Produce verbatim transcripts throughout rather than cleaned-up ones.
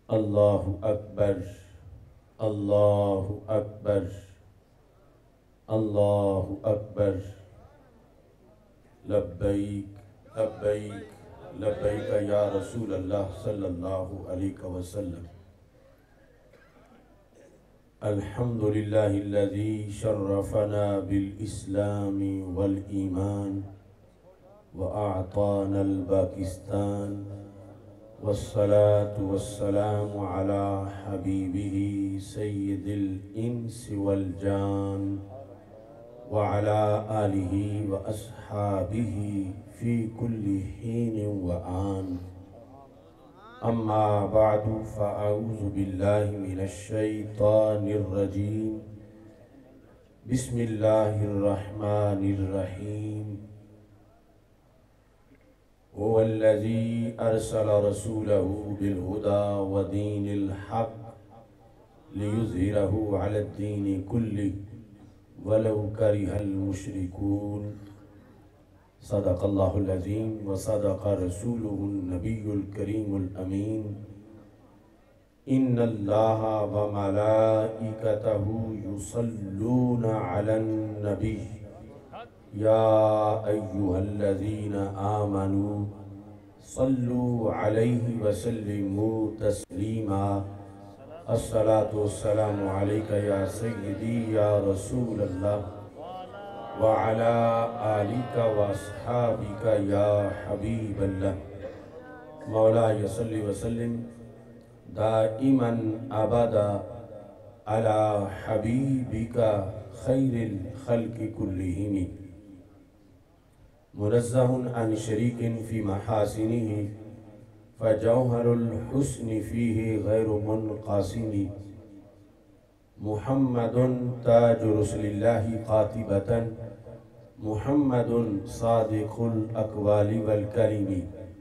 اللہ اکبر، اللہ اکبر، اللہ اکبر، لبیک لبیک لبیک یا رسول اللہ صلی اللہ علیہ وسلم۔ الحمدللہ الذی شرفنا بالاسلام والایمان وأعطانا الباکستان، والصلاة والسلام على حبیبہ سید الانس والجان، وعلى آلہ واصحابہ فی کل حین وآن، اما بعد فاعوذ باللہ من الشیطان الرجیم، بسم اللہ الرحمن الرحیم۔ هو الذي أرسل رسوله بالهدى ودين الحق ليظهره على الدين كله ولو كره المشركون، صدق الله العظيم وصدق رسوله النبي الكريم الأمين۔ إن الله وملائكته يصلون على النبي يا أيها الذين آمنوا صلوا عليه وسلموا تسليما، الصلاة والسلام عليك يا سيدي يا رسول الله وعلى آلك وأصحابك يا حبيب الله، مولاي صل وسلم دائما أبدا على حبيبك خير الخلق كلهم، منزه عن شريك في محاسنه فجوهر الحسن فيه غير منقاسم، محمد تاج رسل الله قاطبة، محمد صادق الأقوال والكلم،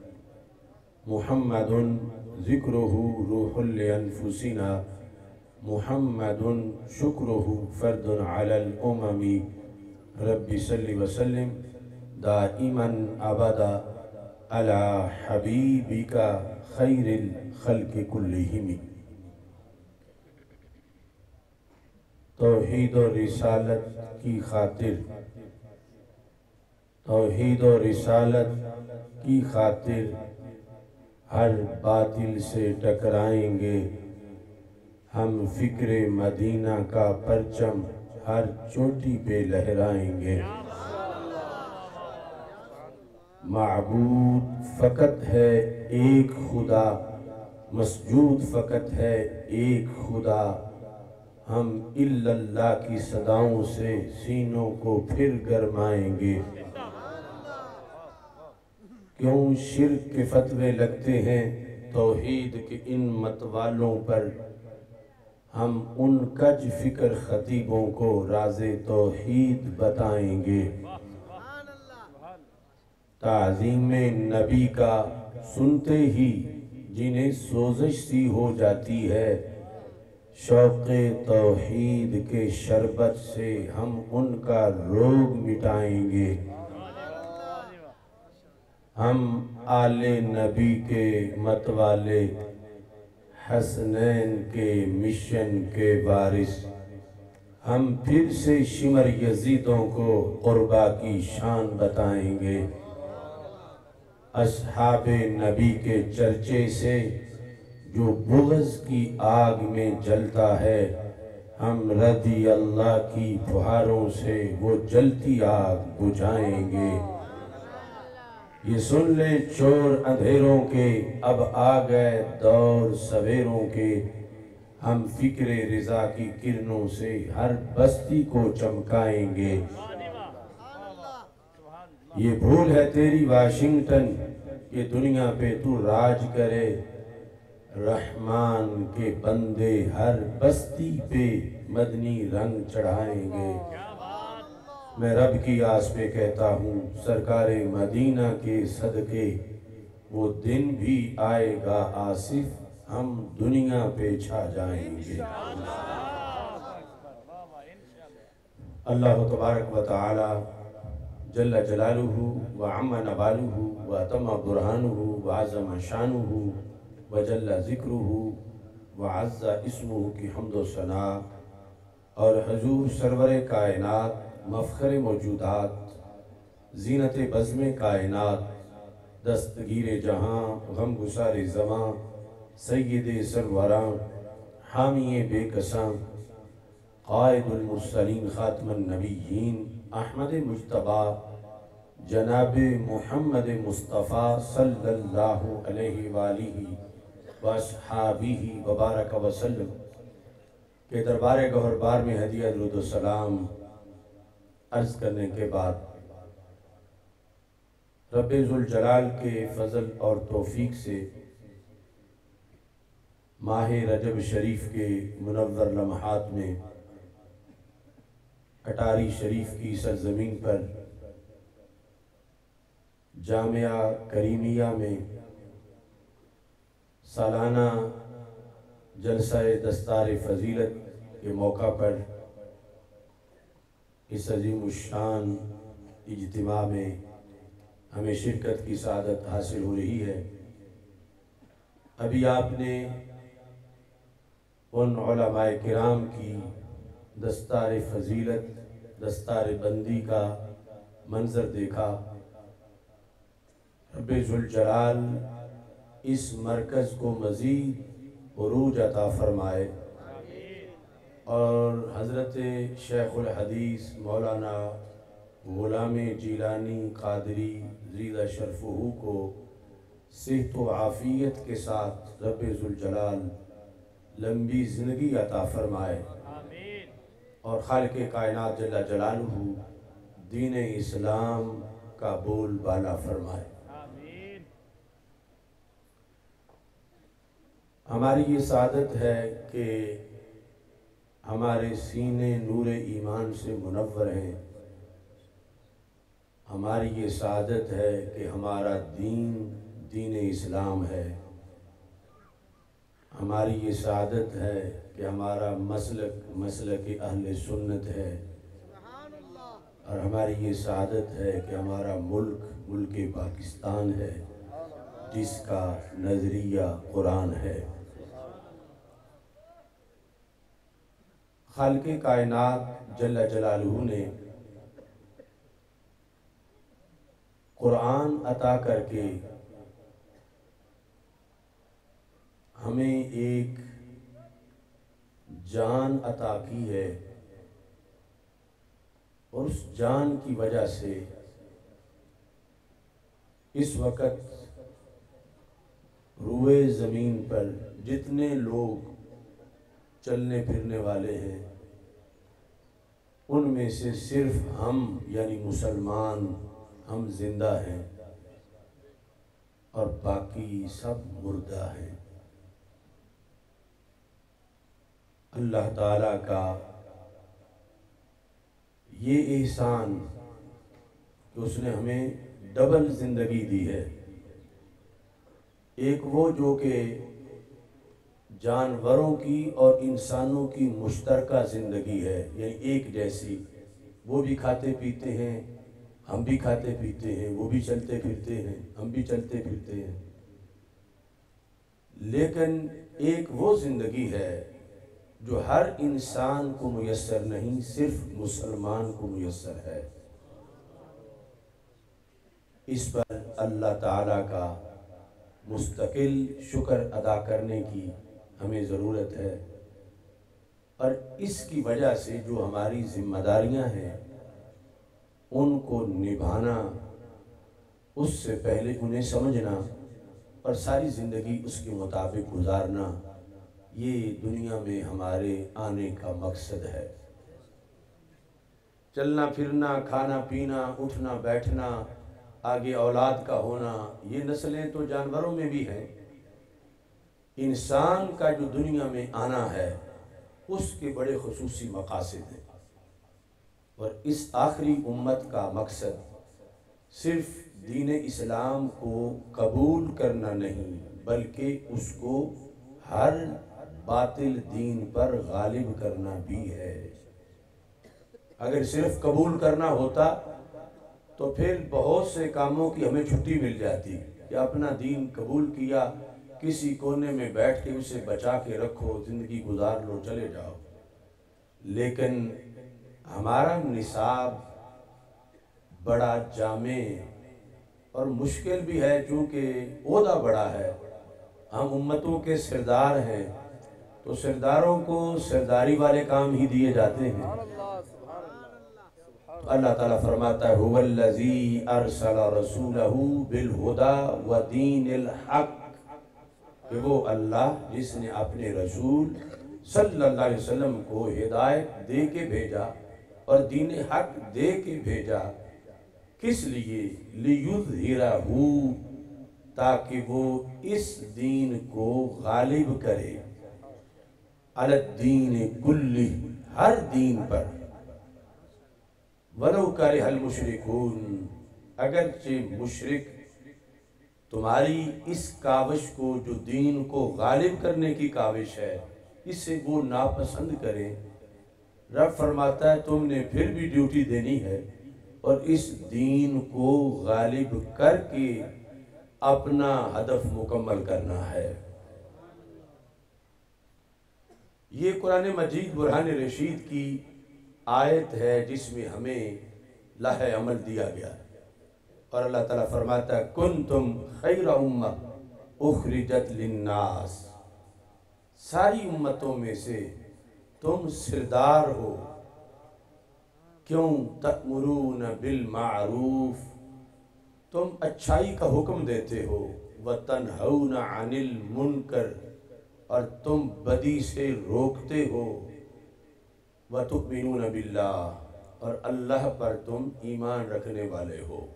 محمد ذكره روح لأنفسنا، محمد شكره فرد على الأمم، رب صل وسلم دائما ابدا على حبیبک خیر الخلق کلہم۔ توحید و رسالت کی خاطر توحید و رسالت کی خاطر ہر باطل سے ٹکرائیں گے ہم، فکر مدینہ کا پرچم ہر چوٹی پہ لہرائیں گے۔ معبود فقط ہے ایک خدا، مسجود فقط ہے ایک خدا، ہم الا اللہ کی صداؤں سے سینوں کو پھر گرمائیں گے۔ کیوں شرک کے فتوے لگتے ہیں توحید کے ان متوالوں پر، ہم ان کج فکر خطیبوں کو راز توحید بتائیں گے۔ تعظیم نبی کا سنتے ہی جنہیں سوزش سی ہو جاتی ہے، شوق توحید کے شربت سے ہم ان کا روگ مٹائیں گے۔ ہم آل نبی کے متوالے، حسنین کے مشن کے وارث، ہم پھر سے شمر یزیدوں کو قربا کی شان بتائیں گے۔ اصحاب نبی کے چرچے سے جو بغض کی آگ میں جلتا ہے، ہم رضی اللہ کی پھواروں سے وہ جلتی آگ بجھائیں گے۔ یہ سن لے چور اندھیروں کے، اب آ گئے دور سویروں کے، ہم فکر رضا کی کرنوں سے ہر بستی کو چمکائیں گے۔ یہ بھول ہے تیری واشنگٹن کہ دنیا پہ تو راج کرے، رحمان کے بندے ہر بستی پہ مدنی رنگ چڑھائیں گے۔ میں رب کی آس پہ کہتا ہوں سرکار مدینہ کے صدقے، وہ دن بھی آئے گا آصف، ہم دنیا پہ چھا جائیں گے۔ اللہ تبارک و تعالی جل جلالہ وعم نوالہ واتم برہانہ وعظم شانہ وجل ذکرہ وعز اسمہ کی حمد و ثنا اور حضور سرور کائنات مفخر موجودات زینت بزم کائنات دستگیر جہاں غم گسار زماں سید سروراں حامی بے کساں قائد المرسلین خاتم النبیین احمد مجتبی جناب محمد مصطفیٰ صلی اللہ علیہ وآلہ واصحابہ وبارک وسلم کے دربار گوہربار میں ہدیہ درود و سلام عرض کرنے کے بعد رب ذوالجلال کے فضل اور توفیق سے ماہ رجب شریف کے منور لمحات میں اٹاری شریف کی سرزمین پر جامعہ کریمیہ میں سالانہ جلسہ دستار فضیلت کے موقع پر اس عظیم الشان اجتماع میں ہمیں شرکت کی سعادت حاصل ہو رہی ہے۔ ابھی آپ نے ان علماء کرام کی دستار فضیلت دستار بندی کا منظر دیکھا۔ رب ذوالجلال اس مرکز کو مزید عروج عطا فرمائے اور حضرت شیخ الحدیث مولانا غلام جیلانی قادری زیدہ شرفہ کو صحت و عافیت کے ساتھ رب ذوالجلال لمبی زندگی عطا فرمائے اور خالق کائنات جل جلالہ دین اسلام کا بول بالا فرمائے۔ ہماری یہ سعادت ہے کہ ہمارے سینے نور ایمان سے منور ہیں، ہماری یہ سعادت ہے کہ ہمارا دین دین اسلام ہے، ہماری یہ سعادت ہے کہ ہمارا مسلک مسلک اہل سنت ہے، اور ہماری یہ سعادت ہے کہ ہمارا ملک ملک پاکستان ہے جس کا نظریہ قرآن ہے۔ خالق کائنات جل جلالہ نے قرآن عطا کر کے ہمیں ایک جان عطا کی ہے، اور اس جان کی وجہ سے اس وقت روئے زمین پر جتنے لوگ چلنے پھرنے والے ہیں ان میں سے صرف ہم یعنی مسلمان ہم زندہ ہیں اور باقی سب مردہ ہیں۔ اللہ تعالیٰ کا یہ احسان کہ اس نے ہمیں ڈبل زندگی دی ہے، ایک وہ جو کہ جانوروں کی اور انسانوں کی مشترکہ زندگی ہے، یعنی ایک جیسی، وہ بھی کھاتے پیتے ہیں، ہم بھی کھاتے پیتے ہیں، وہ بھی چلتے پھرتے ہیں، ہم بھی چلتے پھرتے ہیں، لیکن ایک وہ زندگی ہے جو ہر انسان کو میسر نہیں، صرف مسلمان کو میسر ہے۔ اس پر اللہ تعالیٰ کا مستقل شکر ادا کرنے کی ہمیں ضرورت ہے، اور اس کی وجہ سے جو ہماری ذمہ داریاں ہیں ان کو نبھانا، اس سے پہلے انہیں سمجھنا اور ساری زندگی اس کے مطابق گزارنا، یہ دنیا میں ہمارے آنے کا مقصد ہے۔ چلنا پھرنا، کھانا پینا، اٹھنا بیٹھنا، آگے اولاد کا ہونا، یہ نسلیں تو جانوروں میں بھی ہیں۔ انسان کا جو دنیا میں آنا ہے اس کے بڑے خصوصی مقاصد ہیں، اور اس آخری امت کا مقصد صرف دین اسلام کو قبول کرنا نہیں بلکہ اس کو ہر باطل دین پر غالب کرنا بھی ہے۔ اگر صرف قبول کرنا ہوتا تو پھر بہت سے کاموں کی ہمیں چھٹی مل جاتی کہ اپنا دین قبول کیا، کسی کونے میں بیٹھ کے اسے بچا کے رکھو، زندگی گزار لو، چلے جاؤ، لیکن ہمارا نصاب بڑا جامع اور مشکل بھی ہے، چونکہ عہدہ بڑا ہے، ہم امتوں کے سردار ہیں، تو سرداروں کو سرداری والے کام ہی دیے جاتے ہیں۔ تو اللہ تعالیٰ فرماتا ہے هو الذی ارسل رسولہ بالہدی ودین الحق، کہ وہ اللہ جس نے اپنے رسول صلی اللہ علیہ وسلم کو ہدایت دے کے بھیجا اور دین حق دے کے بھیجا، کس لیے؟ لیظہرہ، تاکہ وہ اس دین کو غالب کرے، علی الدین کلہ، ہر دین پر، ولو کرہ المشرکون، اگرچہ مشرک تمہاری اس کاوش کو، جو دین کو غالب کرنے کی کاوش ہے، اسے وہ ناپسند کریں۔ رب فرماتا ہے تم نے پھر بھی ڈیوٹی دینی ہے اور اس دین کو غالب کر کے اپنا ہدف مکمل کرنا ہے۔ یہ قرآن مجید برہان رشید کی آیت ہے جس میں ہمیں لائحہ عمل دیا گیا ہے، اور اللہ تعالیٰ فرماتا ہے کنتم خیر امہ اخرجت للناس، ساری امتوں میں سے تم سردار ہو، کیوں؟ تأمرون بالمعروف، تم اچھائی کا حکم دیتے ہو، وتنہون عن المنکر، اور تم بدی سے روکتے ہو، وتؤمنون باللہ، اور اللہ پر تم ایمان رکھنے والے ہو۔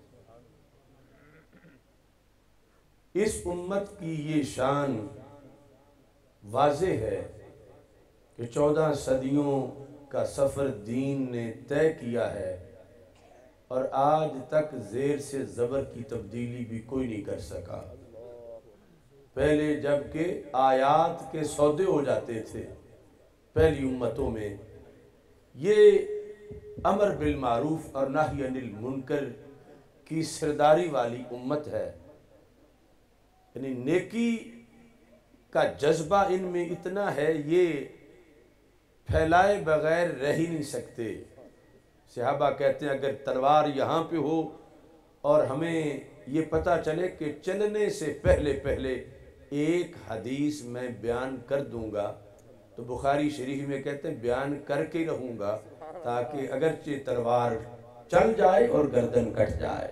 اس امت کی یہ شان واضح ہے کہ چودہ صدیوں کا سفر دین نے طے کیا ہے، اور آج تک زیر سے زبر کی تبدیلی بھی کوئی نہیں کر سکا۔ پہلے جب کہ آیات کے سودے ہو جاتے تھے پہلی امتوں میں، یہ امر بالمعروف اور نہی عن المنکر کی سرداری والی امت ہے، یعنی نیکی کا جذبہ ان میں اتنا ہے، یہ پھیلائے بغیر رہ ہی نہیں سکتے۔ صحابہ کہتے ہیں اگر تلوار یہاں پہ ہو اور ہمیں یہ پتہ چلے کہ چلنے سے پہلے پہلے ایک حدیث میں بیان کر دوں گا، تو بخاری شریف میں کہتے ہیں بیان کر کے رہوں گا، تاکہ اگرچہ تلوار چل جائے اور گردن کٹ جائے۔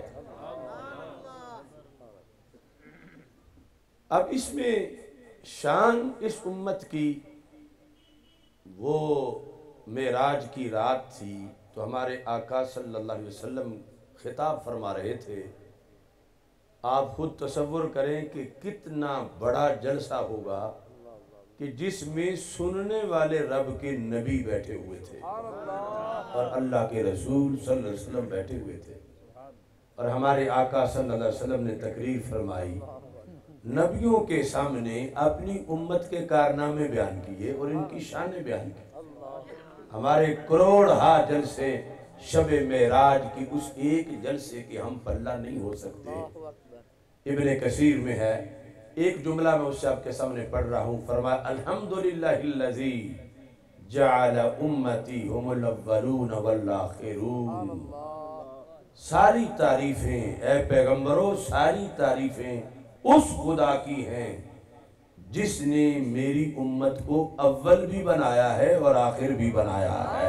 اب اس میں شان اس امت کی، وہ معراج کی رات تھی، تو ہمارے آقا صلی اللہ علیہ وسلم خطاب فرما رہے تھے۔ آپ خود تصور کریں کہ کتنا بڑا جلسہ ہوگا کہ جس میں سننے والے رب کے نبی بیٹھے ہوئے تھے اور اللہ کے رسول صلی اللہ علیہ وسلم بیٹھے ہوئے تھے، اور ہمارے آقا صلی اللہ علیہ وسلم نے تقریر فرمائی، نبیوں کے سامنے اپنی امت کے کارنامے بیان کیے اور ان کی شانیں بیان کی۔ ہمارے کروڑ ہا جلسے شب معراج کی اس ایک جلسے کے ہم پلہ نہیں ہو سکتے۔ ابن کثیر میں ہے، ایک جملہ میں اس سے آپ کے سامنے پڑھ رہا ہوں، فرمایا الحمدللہ الذی جعل امتی ہم الاولون والآخرون، ساری تعریفیں اے پیغمبروں، ساری تعریفیں اس خدا کی ہیں جس نے میری امت کو اول بھی بنایا ہے اور آخر بھی بنایا ہے۔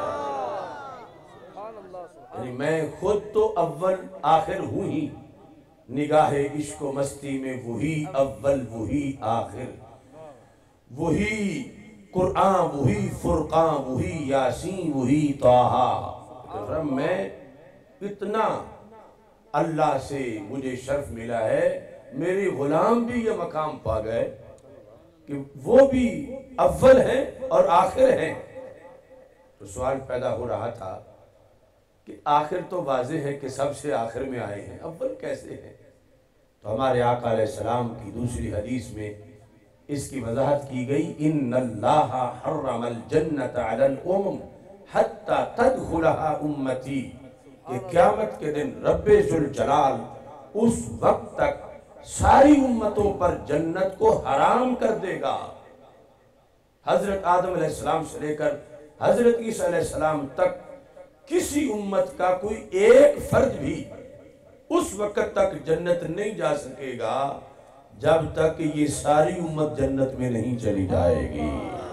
یعنی میں خود تو اول آخر ہوں ہی، نگاہ عشق و مستی میں وہی اول وہی آخر، وہی قرآن وہی فرقان وہی یاسین وہی طٰہٰ۔ میں اتنا اللہ سے مجھے شرف ملا ہے، میرے غلام بھی یہ مقام پا گئے کہ وہ بھی اول ہیں اور آخر ہیں۔ تو سوال پیدا ہو رہا تھا کہ آخر تو واضح ہے کہ سب سے آخر میں آئے ہیں، اول کیسے ہیں؟ تو ہمارے آقا علیہ السلام کی دوسری حدیث میں اس کی وضاحت کی گئی، ان اللہ حرم الجنت علی الامم حتی تدخلها امتی، کہ قیامت کے دن رب ذوالجلال اس وقت تک ساری امتوں پر جنت کو حرام کر دے گا۔ حضرت آدم علیہ السلام سے لے کر حضرت عیسیٰ علیہ السلام تک کسی امت کا کوئی ایک فرد بھی اس وقت تک جنت نہیں جا سکے گا جب تک یہ ساری امت جنت میں نہیں چلی جائے گی۔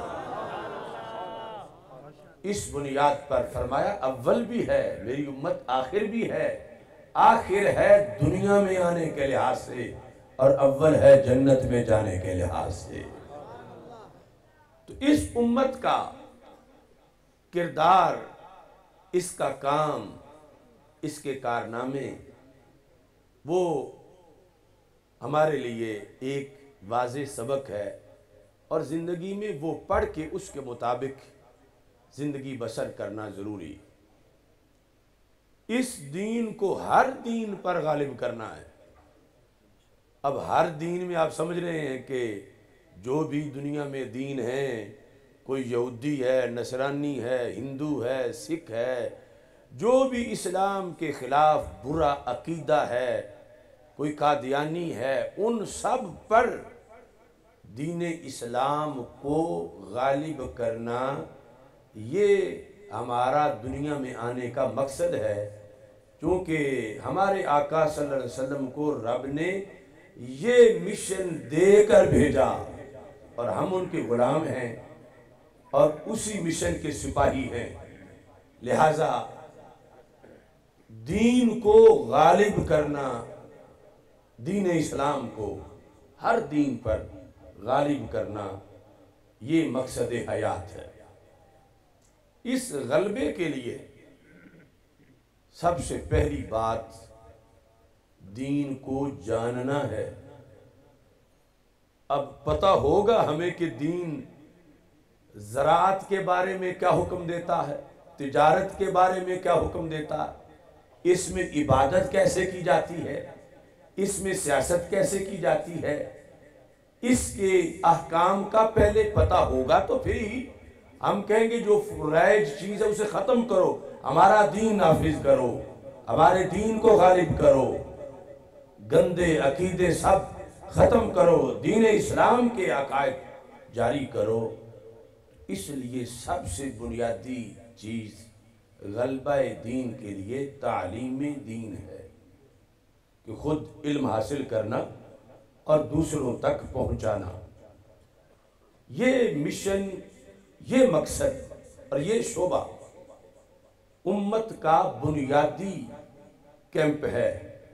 اس بنیاد پر فرمایا اول بھی ہے میری امت، آخر بھی ہے۔ آخر ہے دنیا میں آنے کے لحاظ سے اور اول ہے جنت میں جانے کے لحاظ سے۔ تو اس امت کا کردار، اس کا کام، اس کے کارنامے، وہ ہمارے لیے ایک واضح سبق ہے، اور زندگی میں وہ پڑھ کے اس کے مطابق زندگی بسر کرنا ضروری۔ اس دین کو ہر دین پر غالب کرنا ہے۔ اب ہر دین میں آپ سمجھ رہے ہیں کہ جو بھی دنیا میں دین ہیں، کوئی یہودی ہے، نصرانی ہے، ہندو ہے، سکھ ہے، جو بھی اسلام کے خلاف برا عقیدہ ہے، کوئی قادیانی ہے، ان سب پر دین اسلام کو غالب کرنا، یہ ہمارا دنیا میں آنے کا مقصد ہے۔ چونکہ ہمارے آقا صلی اللہ علیہ وسلم کو رب نے یہ مشن دے کر بھیجا، اور ہم ان کے غلام ہیں اور اسی مشن کے سپاہی ہیں۔ لہٰذا دین کو غالب کرنا، دین اسلام کو ہر دین پر غالب کرنا، یہ مقصد حیات ہے۔ اس غلبے کے لیے سب سے پہلی بات دین کو جاننا ہے۔ اب پتہ ہوگا ہمیں کہ دین زراعت کے بارے میں کیا حکم دیتا ہے، تجارت کے بارے میں کیا حکم دیتا ہے، اس میں عبادت کیسے کی جاتی ہے، اس میں سیاست کیسے کی جاتی ہے، اس کے احکام کا پہلے پتہ ہوگا تو پھر ہی ہم کہیں گے جو رائج چیز ہے اسے ختم کرو، ہمارا دین نافذ کرو، ہمارے دین کو غالب کرو، گندے عقیدے سب ختم کرو، دین اسلام کے عقائد جاری کرو۔ اس لیے سب سے بنیادی چیز غلبہ دین کے لیے تعلیم دین ہے، کہ خود علم حاصل کرنا اور دوسروں تک پہنچانا۔ یہ مشن، یہ مقصد اور یہ شعبہ امت کا بنیادی کیمپ ہے۔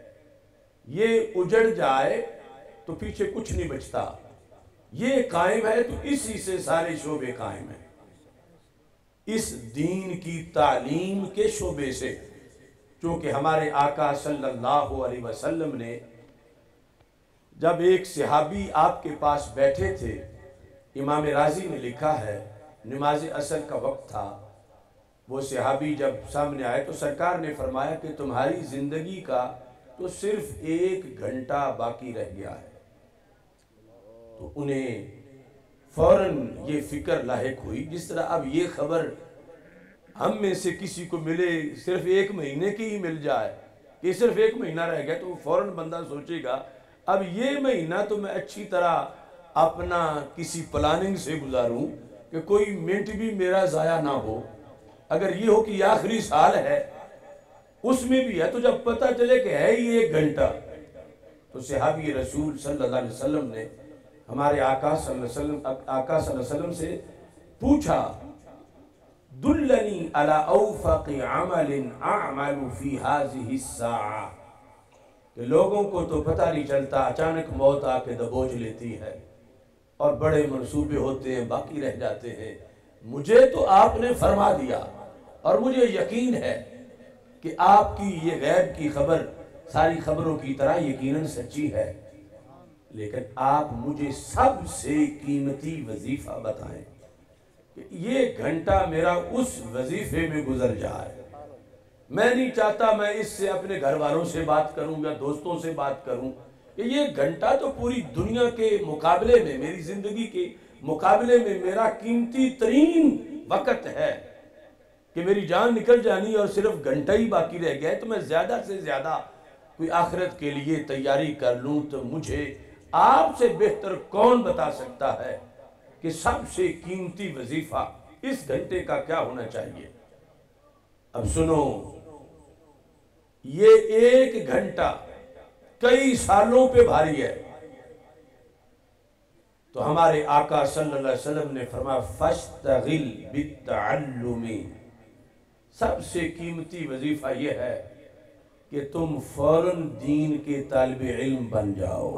یہ اجڑ جائے تو پیچھے کچھ نہیں بچتا، یہ قائم ہے تو اسی سے سارے شعبے قائم ہیں۔ اس دین کی تعلیم کے شعبے سے، چونکہ ہمارے آقا صلی اللہ علیہ وسلم نے جب ایک صحابی آپ کے پاس بیٹھے تھے، امام رازی نے لکھا ہے نماز عصر کا وقت تھا، وہ صحابی جب سامنے آئے تو سرکار نے فرمایا کہ تمہاری زندگی کا تو صرف ایک گھنٹہ باقی رہ گیا ہے۔ تو انہیں فوراً یہ فکر لاحق ہوئی، جس طرح اب یہ خبر ہم میں سے کسی کو ملے، صرف ایک مہینے کی ہی مل جائے کہ صرف ایک مہینہ رہ گیا، تو فوراً بندہ سوچے گا اب یہ مہینہ تو میں اچھی طرح اپنا کسی پلاننگ سے گزاروں کہ کوئی منٹ بھی میرا ضائع نہ ہو۔ اگر یہ ہو کہ یہ آخری سال ہے، اس میں بھی ہے، تو جب پتہ چلے کہ ہے یہ ایک گھنٹہ، تو صحابی رسول صلی اللہ علیہ وسلم نے ہمارے آقا صلی اللہ علیہ وسلم آقا صلی اللہ علیہ وسلم سے پوچھا، دلنی علی اوفق عمل اعمل فی هذه الساعہ، کہ لوگوں کو تو پتہ نہیں چلتا، اچانک موت آ کے دبوچ لیتی ہے اور بڑے منصوبے ہوتے ہیں باقی رہ جاتے ہیں، مجھے تو آپ نے فرما دیا اور مجھے یقین ہے کہ آپ کی یہ غیب کی خبر ساری خبروں کی طرح یقیناً سچی ہے، لیکن آپ مجھے سب سے قیمتی وظیفہ بتائیں کہ یہ گھنٹہ میرا اس وظیفے میں گزر جائے۔ میں نہیں چاہتا میں اس سے اپنے گھر والوں سے بات کروں یا دوستوں سے بات کروں، کہ یہ گھنٹہ تو پوری دنیا کے مقابلے میں، میری زندگی کے مقابلے میں میرا قیمتی ترین وقت ہے، کہ میری جان نکل جانی اور صرف گھنٹہ ہی باقی رہ گیا ہے، تو میں زیادہ سے زیادہ کوئی آخرت کے لیے تیاری کر لوں تو مجھے آپ سے بہتر کون بتا سکتا ہے کہ سب سے قیمتی وظیفہ اس گھنٹے کا کیا ہونا چاہیے؟ اب سنو، یہ ایک گھنٹہ کئی سالوں پہ بھاری ہے۔ تو ہمارے آقا صلی اللہ علیہ وسلم نے فرمایا فَاشْتَغِلْ بِالتَّعَلُّمِ، سب سے قیمتی وظیفہ یہ ہے کہ تم فوراً دین کے طالب علم بن جاؤ۔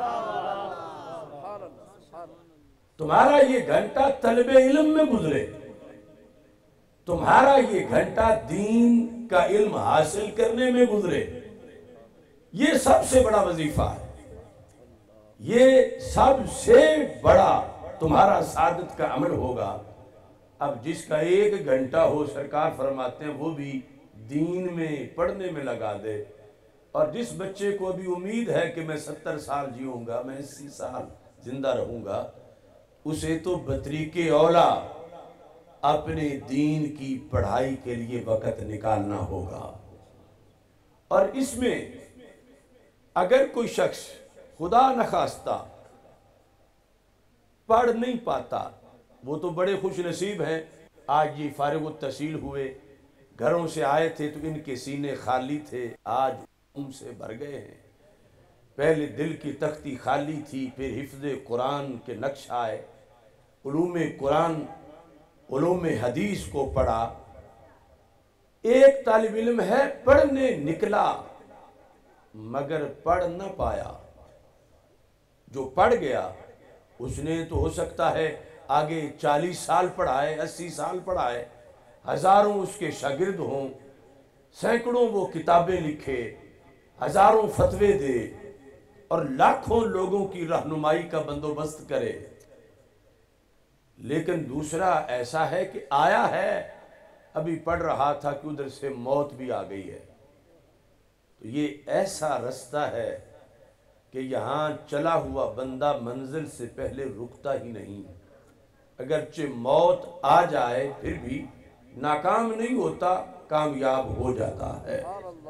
تمہارا یہ گھنٹہ طلب علم میں گزرے، تمہارا یہ گھنٹہ دین کا علم حاصل کرنے میں گزرے، یہ سب سے بڑا وظیفہ ہے، یہ سب سے بڑا تمہارا سعادت کا عمل ہوگا۔ اب جس کا ایک گھنٹہ ہو، سرکار فرماتے ہیں وہ بھی دین میں پڑھنے میں لگا دے، اور جس بچے کو بھی امید ہے کہ میں ستر سال جیوں گا، میں اسی سال زندہ رہوں گا، اسے تو بطریق اولا اپنے دین کی پڑھائی کے لیے وقت نکالنا ہوگا۔ اور اس میں اگر کوئی شخص خدا نخواستہ پڑھ نہیں پاتا، وہ تو بڑے خوش نصیب ہیں، آج یہ فارغ التحصیل ہوئے، گھروں سے آئے تھے تو ان کے سینے خالی تھے، آج ان سے بھر گئے ہیں۔ پہلے دل کی تختی خالی تھی، پھر حفظ قرآن کے نقش آئے، علوم قرآن علوم حدیث کو پڑھا۔ ایک طالب علم ہے، پڑھنے نکلا مگر پڑھ نہ پایا، جو پڑھ گیا اس نے تو ہو سکتا ہے آگے چالیس سال پڑھائے، اسی سال پڑھائے، ہزاروں اس کے شاگرد ہوں، سینکڑوں وہ کتابیں لکھے، ہزاروں فتوے دے اور لاکھوں لوگوں کی رہنمائی کا بندوبست کرے، لیکن دوسرا ایسا ہے کہ آیا ہے، ابھی پڑھ رہا تھا کہ ادھر سے موت بھی آ گئی ہے۔ تو یہ ایسا رستہ ہے کہ یہاں چلا ہوا بندہ منزل سے پہلے رکتا ہی نہیں، اگرچہ موت آ جائے پھر بھی ناکام نہیں ہوتا، کامیاب ہو جاتا ہے۔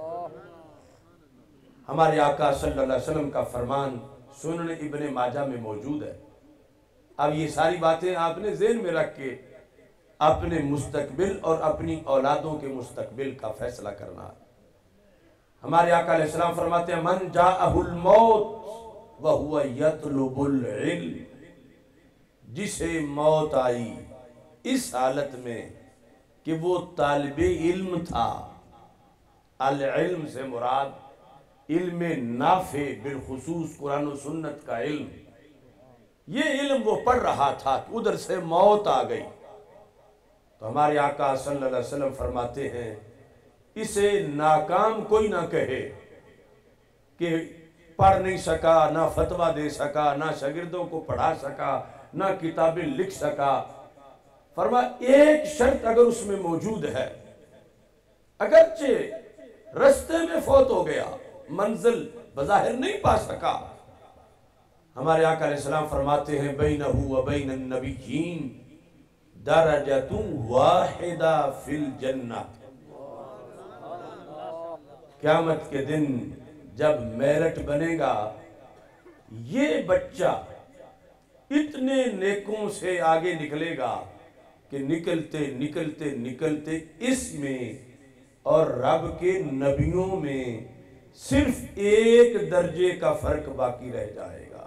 ہمارے آقا صلی اللہ علیہ وسلم کا فرمان سنن ابن ماجہ میں موجود ہے۔ اب یہ ساری باتیں آپ نے ذہن میں رکھ کے اپنے مستقبل اور اپنی اولادوں کے مستقبل کا فیصلہ کرنا ہے۔ ہمارے آقا علیہ السلام فرماتے ہیں من جاءہ الموت وہو یطلب العلم، جسے موت آئی اس حالت میں کہ وہ طالب علم تھا، العلم سے مراد علم نافع بالخصوص قرآن و سنت کا علم، یہ علم وہ پڑھ رہا تھا کہ ادھر سے موت آ گئی، تو ہمارے آقا صلی اللہ علیہ وسلم فرماتے ہیں اسے ناکام کوئی نہ کہے کہ پڑھ نہیں سکا، نہ فتویٰ دے سکا، نہ شاگردوں کو پڑھا سکا، نہ کتابیں لکھ سکا۔ فرمایا ایک شرط اگر اس میں موجود ہے، اگرچہ رستے میں فوت ہو گیا، منزل بظاہر نہیں پا سکا، ہمارے آقا علیہ السلام فرماتے ہیں بینہ و بین النبیین درجۃ واحدہ فی الجنہ، قیامت کے دن جب میرٹ بنے گا، یہ بچہ اتنے نیکوں سے آگے نکلے گا کہ نکلتے نکلتے نکلتے اس میں اور رب کے نبیوں میں صرف ایک درجے کا فرق باقی رہ جائے گا،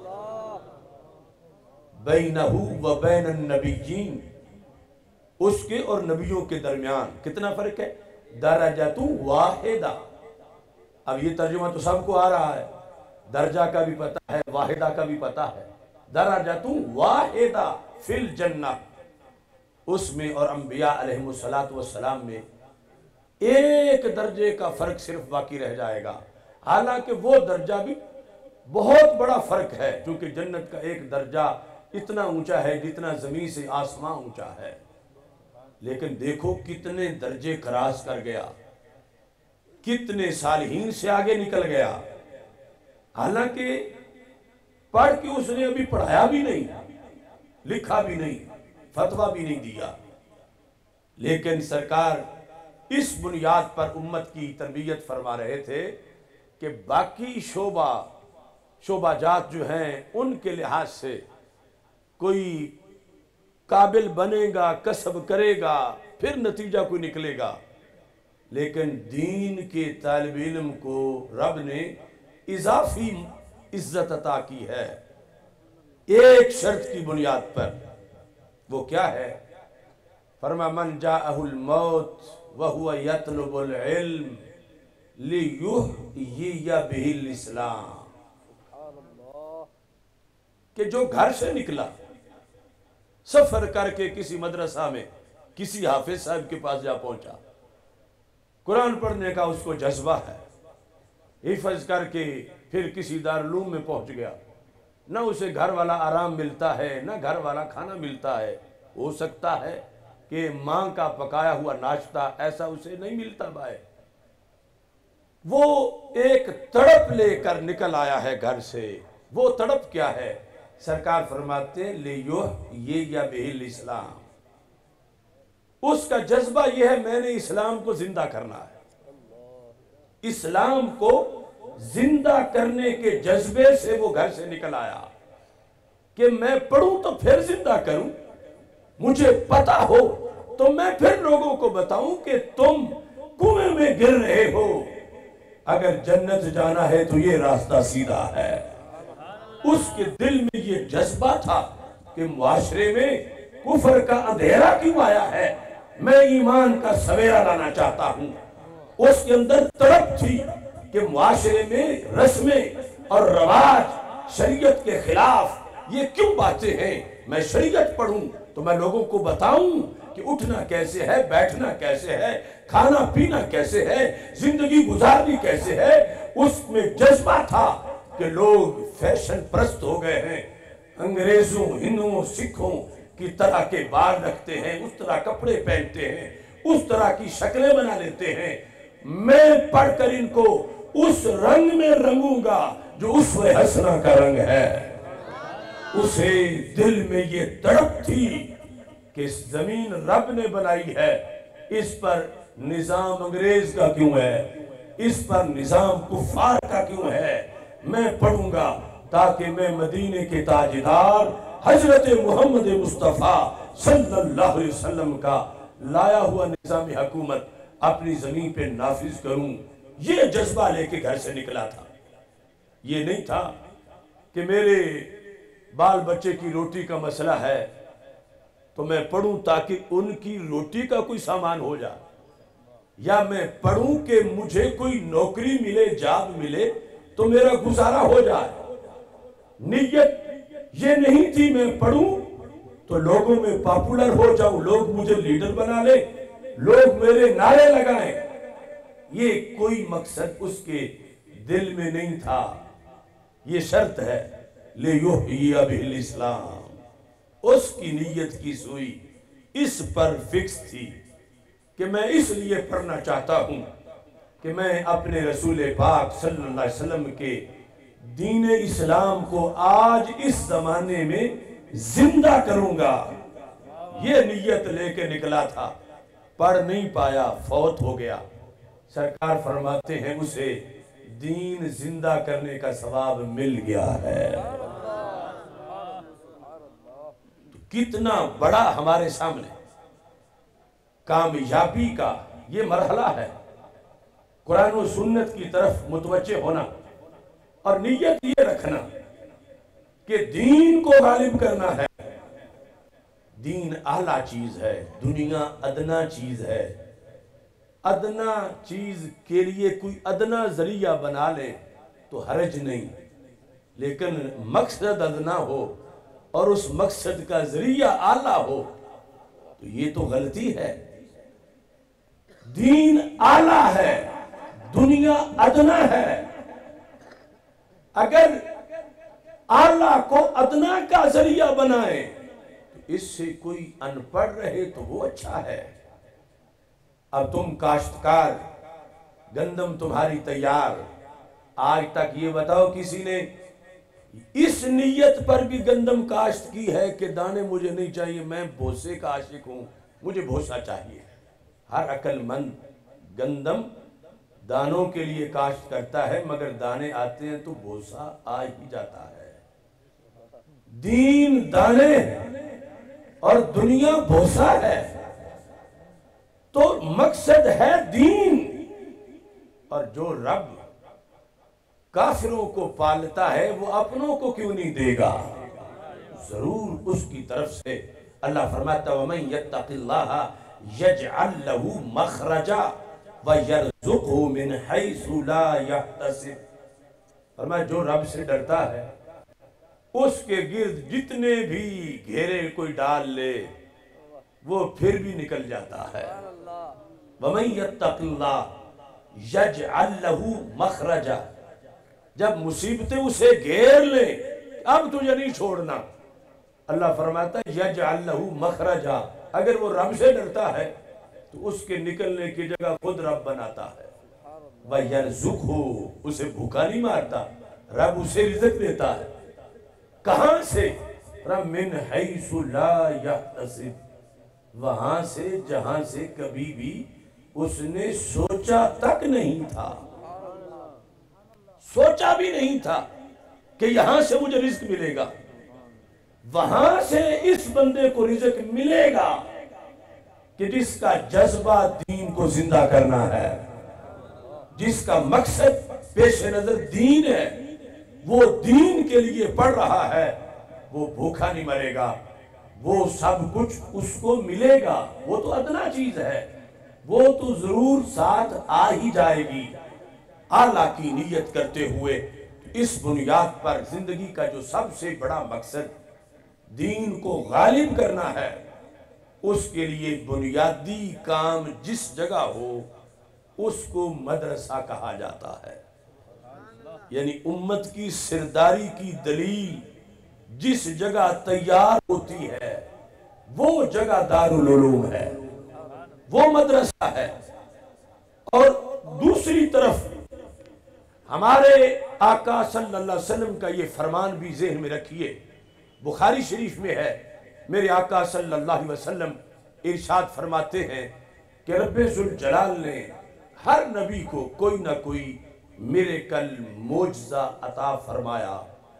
بینہ و بین النبیین، اس کے اور نبیوں کے درمیان کتنا فرق ہے؟ درجۃ واحدہ۔ اب یہ ترجمہ تو سب کو آ رہا ہے، درجہ کا بھی پتہ ہے، واحدہ کا بھی پتہ ہے، درجۃ واحدہ فی الجنہ، اس میں اور انبیاء علیہ السلام میں ایک درجے کا فرق صرف باقی رہ جائے گا، حالانکہ وہ درجہ بھی بہت بڑا فرق ہے، کیونکہ جنت کا ایک درجہ اتنا اونچا ہے جتنا زمین سے آسمان اونچا ہے، لیکن دیکھو کتنے درجے کراس کر گیا، کتنے صالحین سے آگے نکل گیا، حالانکہ پڑھ کے اس نے ابھی پڑھایا بھی نہیں، لکھا بھی نہیں، فتویٰ بھی نہیں دیا، لیکن سرکار اس بنیاد پر امت کی تربیت فرما رہے تھے کہ باقی شعبہ شعبہ جات جو ہیں ان کے لحاظ سے کوئی قابل بنے گا، کسب کرے گا، پھر نتیجہ کوئی نکلے گا، لیکن دین کے طالب علم کو رب نے اضافی عزت عطا کی ہے ایک شرط کی بنیاد پر۔ وہ کیا ہے؟ فرمایا من جاءہ الموت وہو یطلب العلم لیحیی بہ الاسلام، کہ جو گھر سے نکلا سفر کر کے کسی مدرسہ میں کسی حافظ صاحب کے پاس جا پہنچا، قرآن پڑھنے کا اس کو جذبہ ہے، حفظ کر کے پھر کسی دارالعلوم میں پہنچ گیا، نہ اسے گھر والا آرام ملتا ہے نہ گھر والا کھانا ملتا ہے، ہو سکتا ہے کہ ماں کا پکایا ہوا ناشتہ ایسا اسے نہیں ملتا بھائی، وہ ایک تڑپ لے کر نکل آیا ہے گھر سے۔ وہ تڑپ کیا ہے؟ سرکار فرماتے ہیں لیحیی بہ الاسلام، اس کا جذبہ یہ ہے میں نے اسلام کو زندہ کرنا ہے، اسلام کو زندہ کرنے کے جذبے سے وہ گھر سے نکل آیا کہ میں پڑھوں تو پھر زندہ کروں، مجھے پتا ہو تو میں پھر لوگوں کو بتاؤں کہ تم کنویں میں گر رہے ہو، اگر جنت جانا ہے تو یہ راستہ سیدھا ہے۔ اس کے دل میں یہ جذبہ تھا کہ معاشرے میں کفر کا اندھیرا کیوں آیا ہے، میں ایمان کا سویرا لانا چاہتا ہوں۔ اس کے اندر تڑپ تھی کہ معاشرے میں رسمیں اور رواج شریعت کے خلاف یہ کیوں باتیں ہیں، میں شریعت پڑھوں تو میں لوگوں کو بتاؤں کہ اٹھنا کیسے ہے، بیٹھنا کیسے ہے، کھانا پینا کیسے ہے، زندگی گزارنی کیسے ہے۔ اس میں جذبہ تھا کہ لوگ فیشن پرست ہو گئے ہیں، انگریزوں، ہندوؤں، سکھوں کی طرح کے بال رکھتے ہیں، اس طرح کپڑے پہنتے ہیں، اس طرح کی شکلیں بنا لیتے ہیں، میں پڑھ کر ان کو اس رنگ میں رنگوں گا جو اسوہ حسنہ کا رنگ ہے۔ اسے دل میں یہ تڑپ تھی کہ اس زمین رب نے بنائی ہے، اس پر نظام انگریز کا کیوں ہے، اس پر نظام کفار کا کیوں ہے، میں پڑھوں گا تاکہ میں مدینے کے تاجدار حضرت محمد مصطفیٰ صلی اللہ علیہ وسلم کا لایا ہوا نظام حکومت اپنی زمین پہ نافذ کروں۔ یہ جذبہ لے کے گھر سے نکلا تھا۔ یہ نہیں تھا کہ میرے بال بچے کی روٹی کا مسئلہ ہے تو میں پڑھوں تاکہ ان کی روٹی کا کوئی سامان ہو جائے، یا میں پڑھوں کہ مجھے کوئی نوکری ملے، جاب ملے تو میرا گزارا ہو جائے۔ نیت یہ نہیں تھی میں پڑھوں تو لوگوں میں پاپولر ہو جاؤں، لوگ مجھے لیڈر بنا لیں، لوگ میرے نعرے لگائیں، یہ کوئی مقصد اس کے دل میں نہیں تھا۔ یہ شرط ہے لیحیی بہ الاسلام، اس کی نیت کی سوئی اس پر فکس تھی کہ میں اس لیے پڑھنا چاہتا ہوں کہ میں اپنے رسول پاک صلی اللہ علیہ وسلم کے دین اسلام کو آج اس زمانے میں زندہ کروں گا۔ یہ نیت لے کے نکلا تھا، پڑھ نہیں پایا، فوت ہو گیا۔ سرکار فرماتے ہیں اسے دین زندہ کرنے کا ثواب مل گیا ہے۔ تو کتنا بڑا ہمارے سامنے کامیابی کا یہ مرحلہ ہے، قرآن و سنت کی طرف متوجہ ہونا اور نیت یہ رکھنا کہ دین کو غالب کرنا ہے۔ دین اعلیٰ چیز ہے، دنیا ادنا چیز ہے۔ ادنا چیز کے لیے کوئی ادنا ذریعہ بنا لے تو حرج نہیں، لیکن مقصد ادنا ہو اور اس مقصد کا ذریعہ اعلیٰ ہو تو یہ تو غلطی ہے۔ دین اعلیٰ ہے، دنیا ادنا ہے۔ اگر اعلیٰ کو ادنا کا ذریعہ بنائیں تو اس سے کوئی ان پڑھ رہے تو وہ اچھا ہے۔ اب تم کاشتکار، گندم تمہاری تیار، آج تک یہ بتاؤ کسی نے اس نیت پر بھی گندم کاشت کی ہے کہ دانے مجھے نہیں چاہیے، میں بھوسے کا عاشق ہوں، مجھے بھوسا چاہیے۔ ہر عقل مند گندم دانوں کے لیے کاشت کرتا ہے، مگر دانے آتے ہیں تو بوسا آ ہی جاتا ہے۔ دین دانے اور دنیا بوسا ہے، تو مقصد ہے دین۔ اور جو رب کافروں کو پالتا ہے وہ اپنوں کو کیوں نہیں دے گا؟ ضرور اس کی طرف سے۔ اللہ فرماتا وَمَن يَتَّقِ اللَّهَ يَجْعَلْ لَهُ مَخْرَجًا وَيَرْزُقْهُ مِنْ حَيْثُ لَا يَحْتَسِبُ۔ فرمایا جو رب سے ڈرتا ہے اس کے گرد جتنے بھی گھیرے کوئی ڈال لے وہ پھر بھی نکل جاتا ہے۔ وَمَن يَتَّقِ اللَّهَ يَجْعَلْ لَهُ مَخْرَجًا، جب مصیبتیں اسے گھیر لیں اب تجھے نہیں چھوڑنا، اللہ فرماتا ہے یجعل لہ مخرجا، اگر وہ رب سے ڈرتا ہے تو اس کے نکلنے کی جگہ خود رب بناتا ہے۔ وَيَرْزُقْهُ، اسے بھوکا نہیں مارتا، رب اسے رزق دیتا ہے۔ کہاں سے؟ رب من حیث لا یحتسب، وہاں سے جہاں سے کبھی بھی اس نے سوچا تک نہیں تھا، سوچا بھی نہیں تھا کہ یہاں سے مجھے رزق ملے گا، وہاں سے اس بندے کو رزق ملے گا کہ جس کا جذبہ دین کو زندہ کرنا ہے، جس کا مقصد پیش نظر دین ہے، وہ دین کے لیے پڑھ رہا ہے، وہ بھوکا نہیں مرے گا، وہ سب کچھ اس کو ملے گا۔ وہ تو ادنا چیز ہے، وہ تو ضرور ساتھ آ ہی جائے گی۔ اعلیٰ کی نیت کرتے ہوئے اس بنیاد پر زندگی کا جو سب سے بڑا مقصد دین کو غالب کرنا ہے، اس کے لیے بنیادی کام جس جگہ ہو اس کو مدرسہ کہا جاتا ہے۔ یعنی امت کی سرداری کی دلیل جس جگہ تیار ہوتی ہے وہ جگہ دارالعلوم ہے، وہ مدرسہ ہے۔ اور دوسری طرف ہمارے آقا صلی اللہ علیہ وسلم کا یہ فرمان بھی ذہن میں رکھیے، بخاری شریف میں ہے، میرے آقا صلی اللہ علیہ وسلم ارشاد فرماتے ہیں کہ رب ذوالجلال نے ہر نبی کو کوئی نہ کوئی میریکل معجزہ عطا فرمایا۔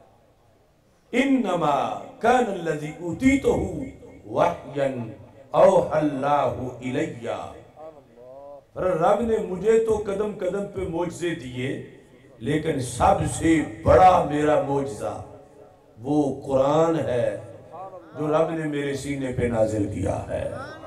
انما کان الذی اوتیتہ وحیا اوحی اللہ الیہ، رب نے مجھے تو قدم قدم پہ معجزے دیے، لیکن سب سے بڑا میرا معجزہ وہ قرآن ہے جو رب نے میرے سینے پہ نازل کیا ہے۔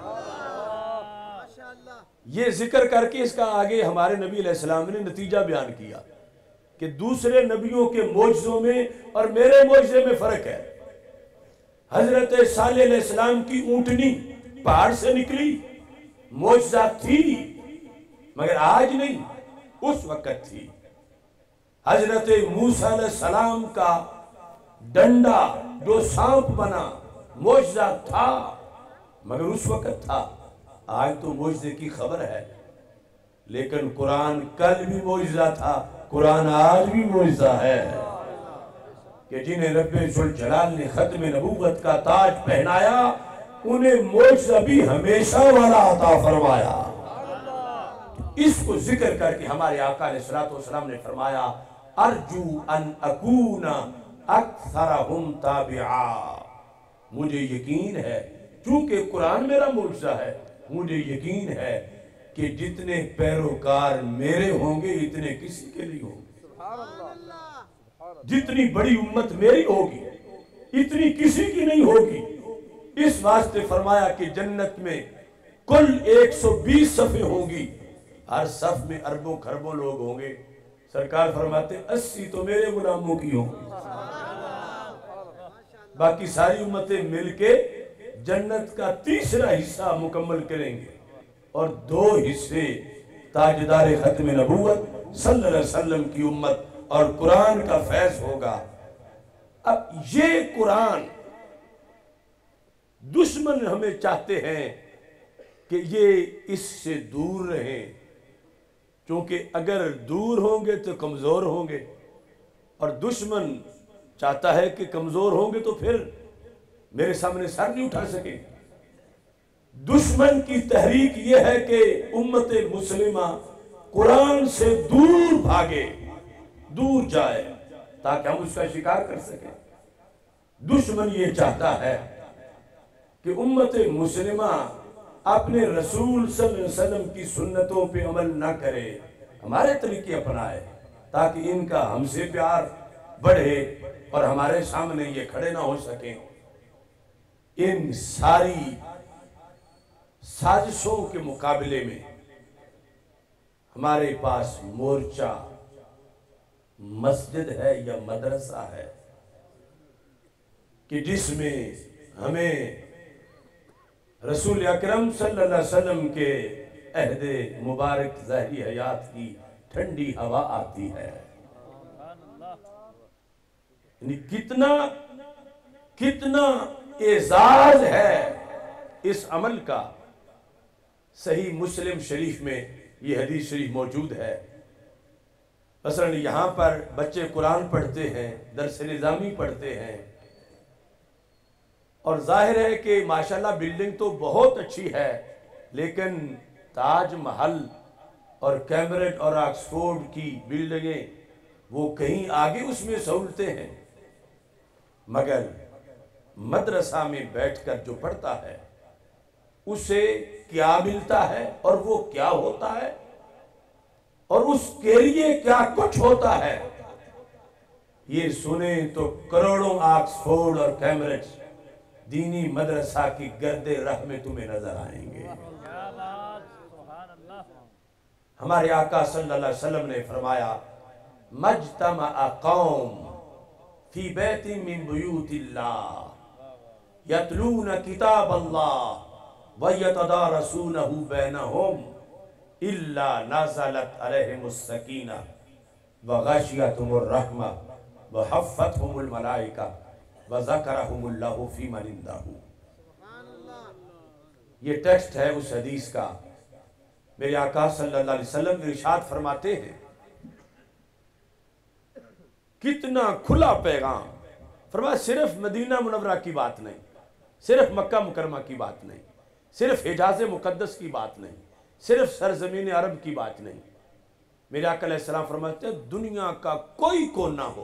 یہ ذکر کر کے اس کا آگے ہمارے نبی علیہ السلام نے نتیجہ بیان کیا کہ دوسرے نبیوں کے معجزوں میں اور میرے معجزے میں فرق ہے۔ حضرت صالح علیہ السلام کی اونٹنی پہاڑ سے نکلی، معجزہ تھی، مگر آج نہیں، اس وقت تھی۔ حضرت موسیٰ علیہ السلام کا ڈنڈا جو سانپ بنا، معجزہ تھا، مگر اس وقت تھا۔ آج تو معجزے کی خبر ہے، لیکن قرآن کل بھی معجزہ تھا، قرآن آج بھی معجزہ ہے کہ جنہیں رب ذوالجلال نے ختم نبوت کا تاج پہنایا انہیں معجزہ بھی ہمیشہ والا عطا فرمایا۔ اس کو ذکر کر کے ہمارے آقا علیہ السلام نے فرمایا ارجو ان اکون اکثرہم تابعا، مجھے یقین ہے چونکہ قرآن میرا معجزہ ہے، مجھے یقین ہے کہ جتنے پیروکار میرے ہوں گے اتنے کسی کے نہیں ہوں گے، جتنی بڑی امت میری ہوگی اتنی کسی کی نہیں ہوگی۔ اس واسطے فرمایا کہ جنت میں کل ایک سو بیس صفیں ہوں گی، ہر صف میں اربوں خربوں لوگ ہوں گے، سرکار فرماتے اسی تو میرے غلاموں کی ہوں گی، باقی ساری امتیں مل کے جنت کا تیسرا حصہ مکمل کریں گے، اور دو حصے تاجدار ختم نبوت صلی اللہ علیہ وسلم کی امت اور قرآن کا فیض ہوگا۔ اب یہ قرآن دشمن ہمیں چاہتے ہیں کہ یہ اس سے دور رہیں، کیونکہ اگر دور ہوں گے تو کمزور ہوں گے، اور دشمن چاہتا ہے کہ کمزور ہوں گے تو پھر میرے سامنے سر نہیں اٹھا سکے۔ دشمن کی تحریک یہ ہے کہ امت مسلمہ قرآن سے دور بھاگے، دور جائے تاکہ ہم اس کا شکار کر سکیں۔ دشمن یہ چاہتا ہے کہ امت مسلمہ اپنے رسول صلی اللہ علیہ وسلم کی سنتوں پہ عمل نہ کرے، ہمارے طریقے اپنائے، تاکہ ان کا ہم سے پیار بڑھے اور ہمارے سامنے یہ کھڑے نہ ہو سکیں۔ ان ساری سازشوں کے مقابلے میں ہمارے پاس مورچہ مسجد ہے یا مدرسہ ہے کہ جس میں ہمیں رسول اکرم صلی اللہ علیہ وسلم کے عہد مبارک ظاہری حیات کی ٹھنڈی ہوا آتی ہے۔ یعنی کتنا کتنا اعزاز ہے اس عمل کا۔ صحیح مسلم شریف میں یہ حدیث شریف موجود ہے۔ مثلا یہاں پر بچے قرآن پڑھتے ہیں، درس نظامی پڑھتے ہیں، اور ظاہر ہے کہ ماشاءاللہ بلڈنگ تو بہت اچھی ہے، لیکن تاج محل اور کیمبرج اور آکسفورڈ کی بلڈنگیں وہ کہیں آگے اس میں سہولتیں ہیں، مگر مدرسہ میں بیٹھ کر جو پڑھتا ہے اسے کیا ملتا ہے اور وہ کیا ہوتا ہے اور اس کے لیے کیا کچھ ہوتا ہے، یہ سنیں تو کروڑوں آکسفورڈ اور کیمبرج دینی مدرسہ کی گرد رہ میں تمہیں نظر آئیں گے۔ ہمارے آقا صلی اللہ علیہ وسلم نے فرمایا مجتمع قوم فی بیت من بیوت اللہ یتلون کتاب اللہ ویتدارسونہ بینہم الا نزلت علیہم السکینہ وغشیتہم الرحمہ وحفتہم الملائکہ وذکرہم اللہ فی من عندہ۔ یہ ٹیکسٹ ہے اس حدیث کا۔ میرے آقا صلی اللہ علیہ وسلم ارشاد فرماتے ہیں، کتنا کھلا پیغام۔ فرمایا صرف مدینہ منورہ کی بات نہیں، صرف مکہ مکرمہ کی بات نہیں، صرف حجاز مقدس کی بات نہیں، صرف سرزمین عرب کی بات نہیں۔ میرے آقا علیہ السلام فرماتے ہیں دنیا کا کوئی کونا ہو،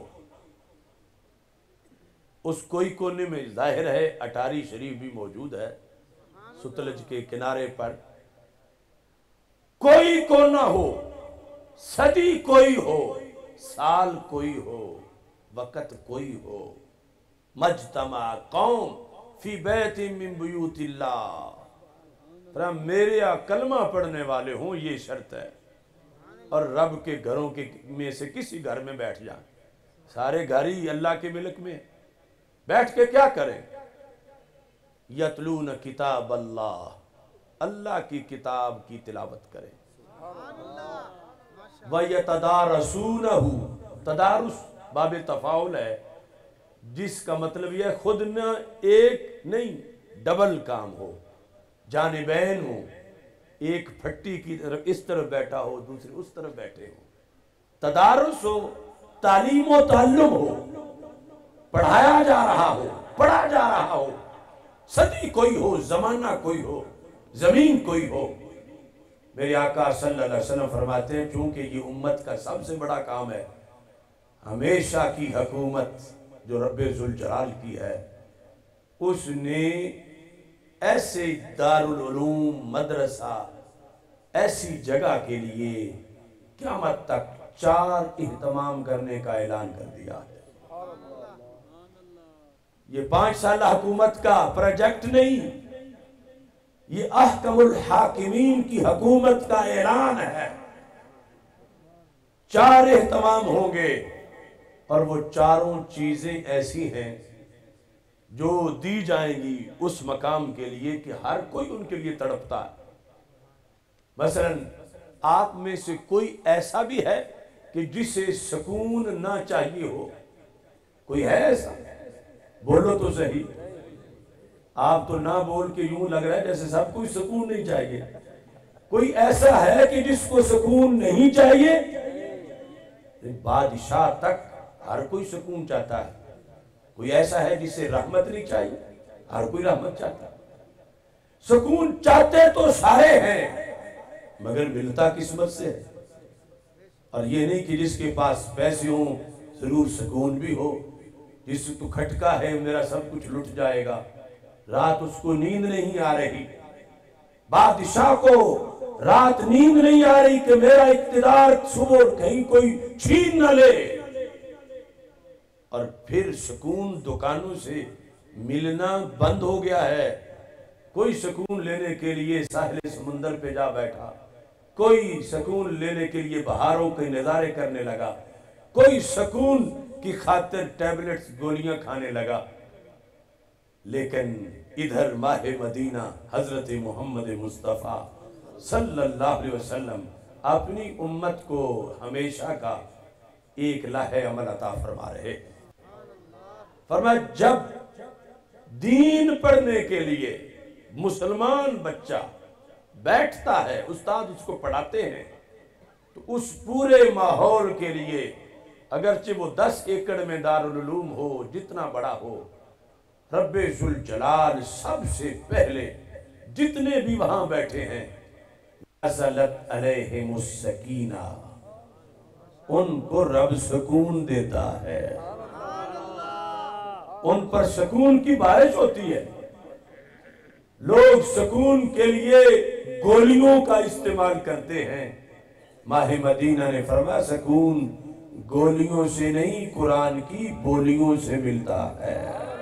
اس کوئی کونے میں ظاہر ہے اٹاری شریف بھی موجود ہے ستلج کے کنارے پر، کوئی کونا ہو، صدی کوئی ہو، سال کوئی ہو، وقت کوئی ہو، مجتمع قوم فی بیت من بیوت اللہ، فرما میرے کلمہ پڑھنے والے ہوں، یہ شرط ہے، اور رب کے گھروں کے میں سے کسی گھر میں بیٹھ جائیں۔ سارے گھر ہی اللہ کے ملک میں بیٹھ کے کیا کریں؟ یتلون کتاب اللہ، اللہ کی کتاب کی تلاوت کریں۔ وَيَتَدَارَسُونَهُ، تدارس باب تفاعل ہے، جس کا مطلب یہ خود نہ ایک نہیں ڈبل کام ہو، جانبین ہو، ایک پھٹی کی طرف اس طرف بیٹھا ہو، دوسری اس طرف بیٹھے ہو، تدارس ہو، تعلیم و تعلم ہو، پڑھایا جا رہا ہو، پڑھا جا رہا ہو، صدی کوئی ہو، زمانہ کوئی ہو، زمین کوئی ہو۔ میرے آقا صلی اللہ علیہ وسلم فرماتے ہیں چونکہ یہ امت کا سب سے بڑا کام ہے، ہمیشہ کی حکومت جو رب ذوالجلال کی ہے، اس نے ایسے دارالعلوم مدرسہ ایسی جگہ کے لیے قیامت تک چار اہتمام کرنے کا اعلان کر دیا ہے۔ یہ پانچ سالہ حکومت کا پروجیکٹ نہیں، یہ احکم الحاکمین کی حکومت کا اعلان ہے۔ چار اہتمام ہوں گے، اور وہ چاروں چیزیں ایسی ہیں جو دی جائیں گی اس مقام کے لیے کہ ہر کوئی ان کے لیے تڑپتا ہے۔ مثلا آپ میں سے کوئی ایسا بھی ہے کہ جسے سکون نہ چاہیے ہو؟ کوئی ہے ایسا؟ بولو تو صحیح۔ آپ تو نہ بول کے یوں لگ رہا ہے جیسے سب کوئی سکون نہیں چاہیے۔ کوئی ایسا ہے کہ جس کو سکون نہیں چاہیے؟ بادشاہ تک ہر کوئی سکون چاہتا ہے۔ کوئی ایسا ہے جسے رحمت نہیں چاہیے؟ ہر کوئی رحمت چاہتا ہے۔ سکون چاہتے تو سارے ہیں، مگر ملتا قسمت سے ہے۔ اور یہ نہیں کہ جس کے پاس پیسے ہوں ضرور سکون بھی ہو، جس تو کھٹکا ہے میرا سب کچھ لٹ جائے گا، رات اس کو نیند نہیں آ رہی، بادشاہ کو رات نیند نہیں آ رہی کہ میرا اقتدار صبح کہیں کوئی چھین نہ لے۔ اور پھر سکون دکانوں سے ملنا بند ہو گیا ہے، کوئی سکون لینے کے لیے ساحل سمندر پہ جا بیٹھا، کوئی سکون لینے کے لیے بہاروں کے نظارے کرنے لگا، کوئی سکون کی خاطر ٹیبلٹس گولیاں کھانے لگا۔ لیکن ادھر ماہ مدینہ حضرت محمد مصطفیٰ صلی اللہ علیہ وسلم اپنی امت کو ہمیشہ کا ایک لائحہ عمل عطا فرما رہے۔ فرمایا جب دین پڑھنے کے لیے مسلمان بچہ بیٹھتا ہے، استاد اس کو پڑھاتے ہیں، تو اس پورے ماحول کے لیے اگرچہ وہ دس ایکڑ میں دارالعلوم ہو، جتنا بڑا ہو، رب ذوالجلال سب سے پہلے جتنے بھی وہاں بیٹھے ہیں نزلت علیہم السکینہ، ان کو رب سکون دیتا ہے، ان پر سکون کی بارش ہوتی ہے۔ لوگ سکون کے لیے گولیوں کا استعمال کرتے ہیں، ماہ مدینہ نے فرمایا سکون گولیوں سے نہیں قرآن کی بولیوں سے ملتا ہے۔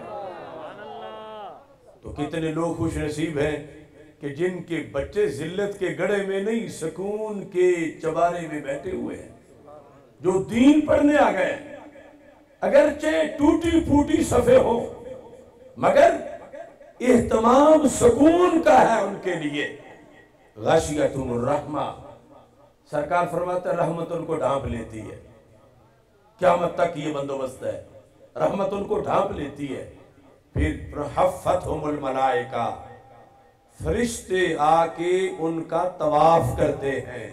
تو کتنے لوگ خوش نصیب ہیں کہ جن کے بچے ذلت کے گڑھے میں نہیں سکون کے چبارے میں بیٹھے ہوئے ہیں، جو دین پڑھنے آ گئے، اگرچہ ٹوٹی پھوٹی صفحے ہو مگر اہتمام سکون کا ہے ان کے لیے۔ غشیتہم الرحمہ، سرکار فرماتا ہے رحمت ان کو ڈھانپ لیتی ہے، قیامت تک یہ بندوبست ہے، رحمت ان کو ڈھانپ لیتی ہے۔ پھر حفتہم الملائکہ، فرشتے آ کے ان کا طواف کرتے ہیں،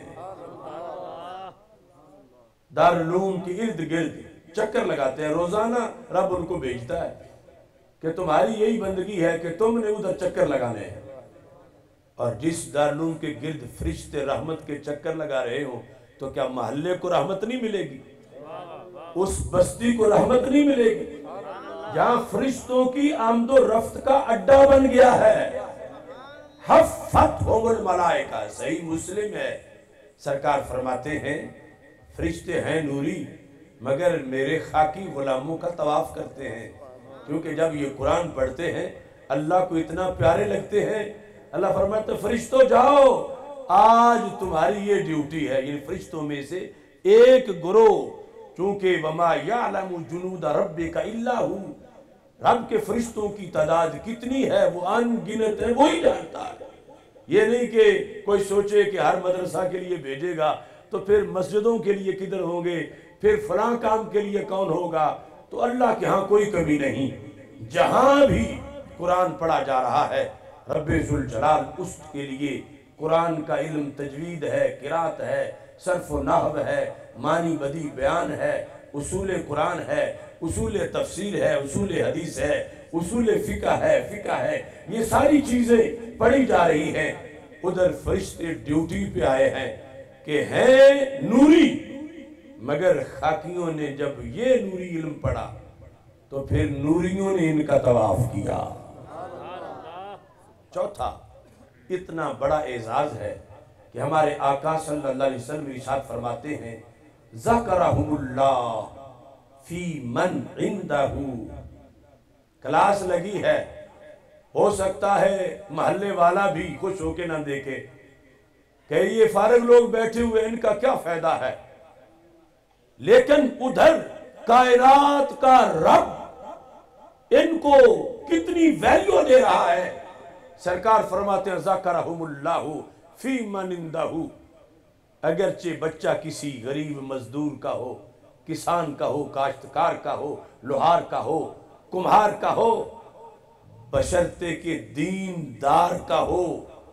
دارالعلوم کی ارد گرد چکر لگاتے ہیں، روزانہ رب ان کو بھیجتا ہے کہ تمہاری یہی بندگی ہے کہ تم نے ادھر چکر لگانے ہیں۔ اور جس دارالعلوم کے گرد فرشتے رحمت کے چکر لگا رہے ہوں تو کیا محلے کو رحمت نہیں ملے گی؟ اس بستی کو رحمت نہیں ملے گی؟ جہاں فرشتوں کی آمد و رفت کا اڈا بن گیا ہے۔ حفتہم الملائکہ، صحیح مسلم ہے، سرکار فرماتے ہیں فرشتے ہیں نوری مگر میرے خاکی غلاموں کا طواف کرتے ہیں، کیونکہ جب یہ قرآن پڑھتے ہیں اللہ کو اتنا پیارے لگتے ہیں، اللہ فرماتا ہے فرشتوں جاؤ، آج تمہاری یہ ڈیوٹی ہے۔ یہ فرشتوں میں سے ایک گروہ، چونکہ وما یعلم جنود ربک الا ہو، رب کے فرشتوں کی تعداد کتنی ہے وہ ان گنت ہے، وہی جانتا ہے۔ یہ نہیں کہ کوئی سوچے کہ ہر مدرسہ کے لیے بھیجے گا تو پھر مسجدوں کے لیے کدھر ہوں گے، پھر فلاں کام کے لیے کون ہوگا۔ تو اللہ کے ہاں کوئی کمی نہیں، جہاں بھی قرآن پڑھا جا رہا ہے رب ذوالجلال اس کے لیے قرآن کا علم تجوید ہے، قرات ہے، صرف و نحو ہے، معنی بدی بیان ہے، اصول قرآن ہے، اصول تفسیر ہے، اصول حدیث ہے، اصول فقہ ہے، فقہ ہے، یہ ساری چیزیں پڑھی جا رہی ہیں۔ ادھر فرشتے ڈیوٹی پہ آئے ہیں کہ ہیں نوری، مگر خاکیوں نے جب یہ نوری علم پڑھا تو پھر نوریوں نے ان کا طواف کیا۔ چوتھا، اتنا بڑا اعزاز ہے کہ ہمارے آقا صلی اللہ علیہ وسلم ارشاد فرماتے ہیں ذکرہم اللہ فی من عندہ، کلاس لگی ہے، ہو سکتا ہے محلے والا بھی خوش ہو کے نہ دیکھے کہ یہ فارغ لوگ بیٹھے ہوئے ان کا کیا فائدہ ہے، لیکن ادھر کائنات کا رب ان کو کتنی ویلیو دے رہا ہے۔ سرکار فرماتے ہیں ذکرہم اللہ فی من عندہ، اگرچہ بچہ کسی غریب مزدور کا ہو، کسان کا ہو، کاشتکار کا ہو، لوہار کا ہو، کمہار کا ہو، بشرطے کہ دین دار کا ہو،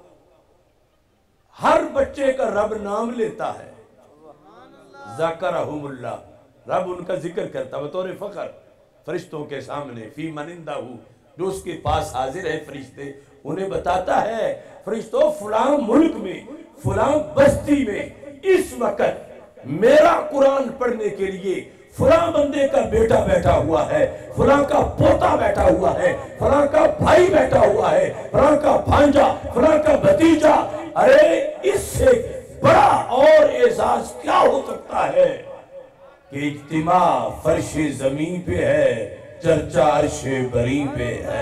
ہر بچے کا رب نام لیتا ہے۔ ذکرہم اللہ، رب ان کا ذکر کرتا بطور فخر فرشتوں کے سامنے، فی من عندہ، جو اس کے پاس حاضر ہے فرشتے، انہیں بتاتا ہے فرشتوں فلاں ملک میں، فلاں بستی میں اس وقت میرا قرآن پڑھنے کے لیے فلاں بندے کا بیٹا بیٹھا ہوا ہے، فلاں کا پوتا بیٹھا ہوا ہے، فلاں کا بھائی بیٹھا ہوا ہے، فلاں کا بھانجا، فلاں کا بھتیجا، ارے اس سے بڑا اور اعزاز کیا ہو سکتا ہے کہ اجتماع فرش زمین پہ ہے، چرچا عرش بری پہ ہے۔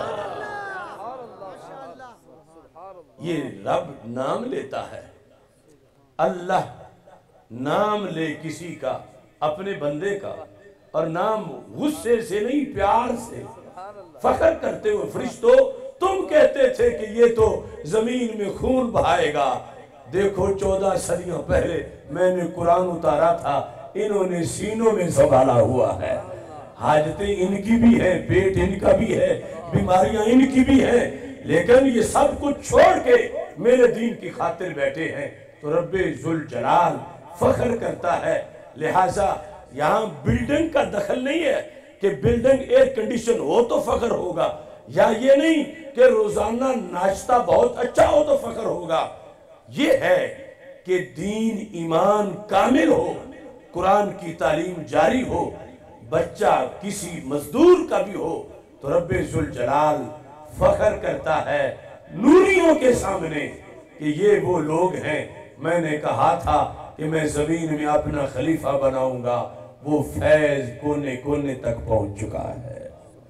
یہ رب نام لیتا ہے، اللہ نام لے کسی کا، اپنے بندے کا، اور نام غصے سے نہیں پیار سے، فخر کرتے ہوئے فرشتوں تم کہتے تھے کہ یہ تو زمین میں خون بہائے گا، دیکھو چودہ صدیوں پہلے میں نے قرآن اتارا تھا، انہوں نے سینوں میں سنبھالا ہوا ہے، حاجتیں ان کی بھی ہیں، پیٹ ان کا بھی ہے، بیماریاں ان کی بھی ہیں، لیکن یہ سب کچھ چھوڑ کے میرے دین کی خاطر بیٹھے ہیں، تو رب ذوالجلال فخر کرتا ہے۔ لہٰذا یہاں بلڈنگ کا دخل نہیں ہے کہ بلڈنگ ایئر کنڈیشن ہو تو فخر ہوگا، یا یہ نہیں کہ روزانہ ناشتہ بہت اچھا ہو تو فخر ہوگا، یہ ہے کہ دین ایمان کامل ہو، قرآن کی تعلیم جاری ہو، بچہ کسی مزدور کا بھی ہو تو رب ذوالجلال فخر کرتا ہے نوریوں کے سامنے کہ یہ وہ لوگ ہیں، میں نے کہا تھا کہ میں زمین میں اپنا خلیفہ بناؤں گا، وہ فیض کونے کونے تک پہنچ چکا ہے۔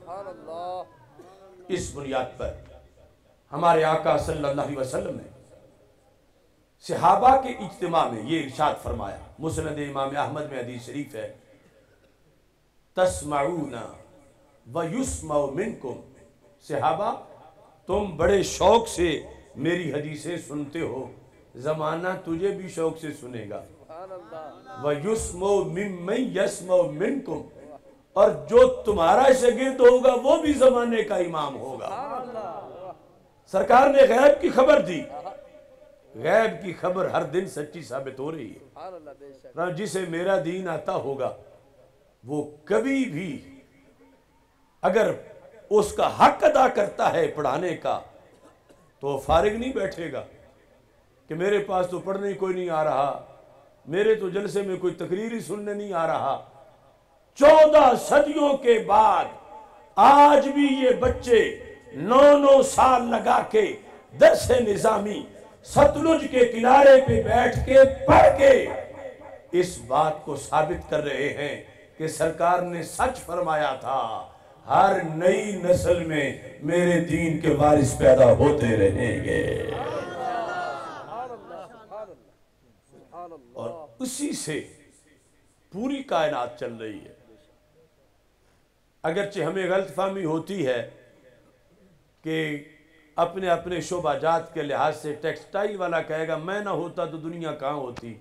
اس بنیاد پر ہمارے آقا صلی اللہ علیہ وسلم نے صحابہ کے اجتماع میں یہ ارشاد فرمایا، مسند امام احمد میں حدیث شریف ہے، تسمعون ویسمع منکم، صحابہ تم بڑے شوق سے میری حدیثیں سنتے ہو، زمانہ تجھے بھی شوق سے سنے گا، وَيُسْمَوْ مِمَّنْ يَسْمَوْ مِنْكُمْ، اور جو تمہارا شاگرد ہوگا وہ بھی زمانے کا امام ہوگا۔ سرکار نے غیب کی خبر دی، غیب کی خبر ہر دن سچی ثابت ہو رہی ہے، جسے میرا دین آتا ہوگا وہ کبھی بھی اگر اس کا حق ادا کرتا ہے پڑھانے کا تو فارغ نہیں بیٹھے گا کہ میرے پاس تو پڑھنے کوئی نہیں آ رہا، میرے تو جلسے میں کوئی تقریر ہی سننے نہیں آ رہا۔ چودہ صدیوں کے بعد آج بھی یہ بچے نو نو سال لگا کے درس نظامی ستلج کے کنارے پہ بیٹھ کے پڑھ کے اس بات کو ثابت کر رہے ہیں کہ سرکار نے سچ فرمایا تھا، ہر نئی نسل میں میرے دین کے وارث پیدا ہوتے رہیں گے، اور اسی سے پوری کائنات چل رہی ہے۔ اگرچہ ہمیں غلط فہمی ہوتی ہے کہ اپنے اپنے شعبہ جات کے لحاظ سے ٹیکسٹائل والا کہے گا میں نہ ہوتا تو دنیا کہاں ہوتی،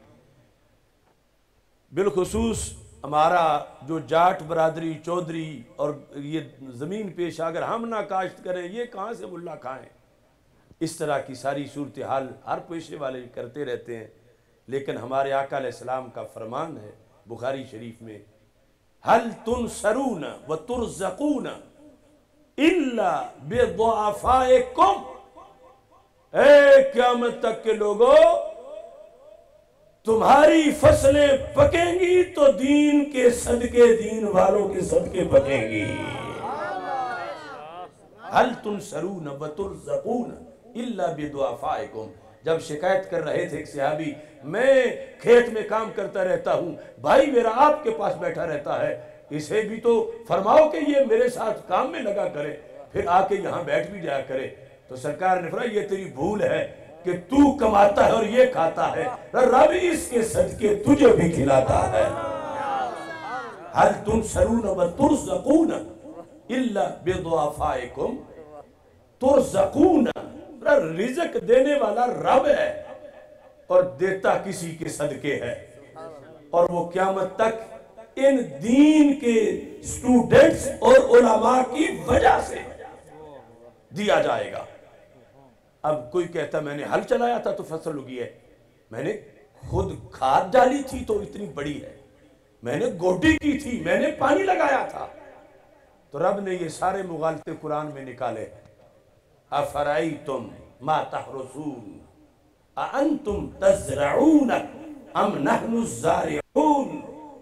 بالخصوص ہمارا جو جاٹ برادری چودھری اور یہ زمین پیشہ اگر ہم نہ کاشت کریں یہ کہاں سے ملا کھائیں، اس طرح کی ساری صورتحال ہر پیشے والے کرتے رہتے ہیں، لیکن ہمارے آقا علیہ السلام کا فرمان ہے بخاری شریف میں، هل تنصرون وترزقون الا بضعفائکم، اے قیامت تک کے لوگوں تمہاری فصلیں پکیں گی تو دین کے صدقے دین والوں کے صدقے پکیں گی۔ هل تنصرون وترزقون الا بضعفائکم، جب شکایت کر رہے تھے ایک صحابی میں کھیت میں کام کرتا رہتا ہوں، بھائی میرا آپ کے پاس بیٹھا رہتا ہے، اسے بھی تو فرماؤ کہ یہ میرے ساتھ کام میں لگا کرے، پھر آ کے یہاں بیٹھ بھی جایا کرے، تو سرکار نے فرمایا یہ تیری بھول ہے کہ تو کماتا ہے اور یہ کھاتا ہے، رب اس کے صدقے تجھے بھی کھلاتا ہے۔ هل تنصرون وترزقون الا بضعفائکم، ترزقون رزق دینے والا رب ہے اور دیتا کسی کے صدقے ہے، اور وہ قیامت تک ان دین کے سٹوڈنٹس اور علماء کی وجہ سے دیا جائے گا۔ اب کوئی کہتا میں نے ہل چلایا تھا تو فصل اگی ہے، میں نے خود کھاد ڈالی تھی تو اتنی بڑی ہے، میں نے گوڈی کی تھی، میں نے پانی لگایا تھا، تو رب نے یہ سارے مغالطے قرآن میں نکالے، افرائیتم ما تحرثون اانتم تزرعون ام نحن الزارعون۔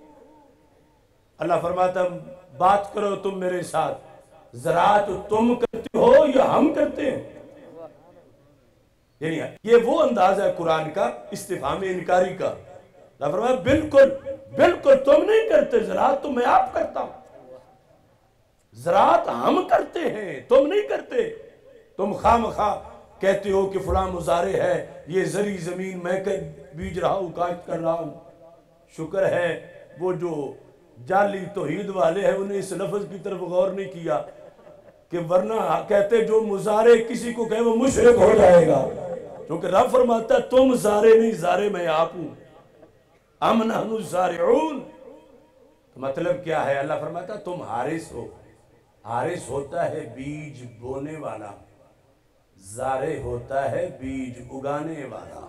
اللہ فرماتا بات کرو تم میرے ساتھ، زراعت تم کرتے ہو یا ہم کرتے ہیں؟ یعنی یہ وہ انداز ہے قرآن کا استفہام انکاری کا۔ اللہ فرماتا بالکل بالکل تم نہیں کرتے، زراعت تو میں آپ کرتا ہوں، زراعت ہم کرتے ہیں تم نہیں کرتے۔ تم خواہ مخواہ کہتے ہو کہ فلاں مزارع ہے، یہ زرعی زمین میں بیج رہا ہوں، کاشت کر رہا ہوں۔ شکر ہے وہ جو جعلی توحید والے ہیں انہیں اس لفظ کی طرف غور نہیں کیا، کہ ورنہ کہتے جو مزارع کسی کو کہے وہ مشرک ہو جائے گا، کیونکہ رب فرماتا ہے تم زارع نہیں، زارع میں آپ ہوں۔ ام نحن الزارعون، تو مطلب کیا ہے؟ اللہ فرماتا ہے تم حارث ہو۔ حارث ہوتا ہے بیج بونے والا، زارع ہوتا ہے بیج اگانے والا۔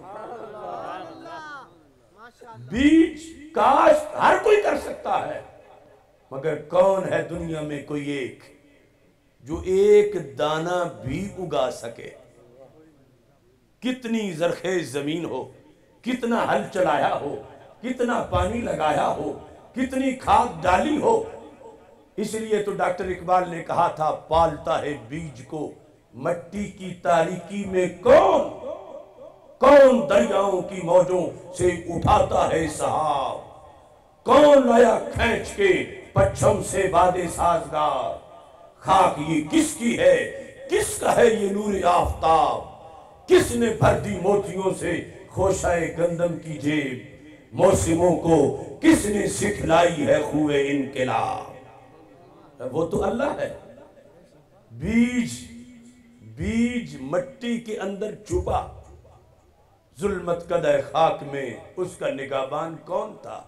بیج کاشت ہر کوئی کر سکتا ہے، مگر کون ہے دنیا میں کوئی ایک جو ایک دانہ بھی اگا سکے؟ کتنی زرخیز زمین ہو، کتنا ہل چلایا ہو، کتنا پانی لگایا ہو، کتنی کھاد ڈالی ہو۔ اس لیے تو ڈاکٹر اقبال نے کہا تھا پالتا ہے بیج کو مٹی کی تاریکی میں کون، کون دریاؤں کی موجوں سے اٹھاتا ہے سحاب، کون لایا کھینچ کے پچھم سے بادِ سازگار، خاک یہ کس کی ہے، کس کا ہے یہ نور آفتاب، کس نے بھر دی موتیوں سے خوشہ گندم کی جیب، موسموں کو کس نے سکھلائی ہے خوئے انقلاب۔ وہ تو اللہ ہے۔ بیج بیج مٹی کے اندر چھپا، ظلمت قدح خاک میں اس کا نگہبان کون تھا؟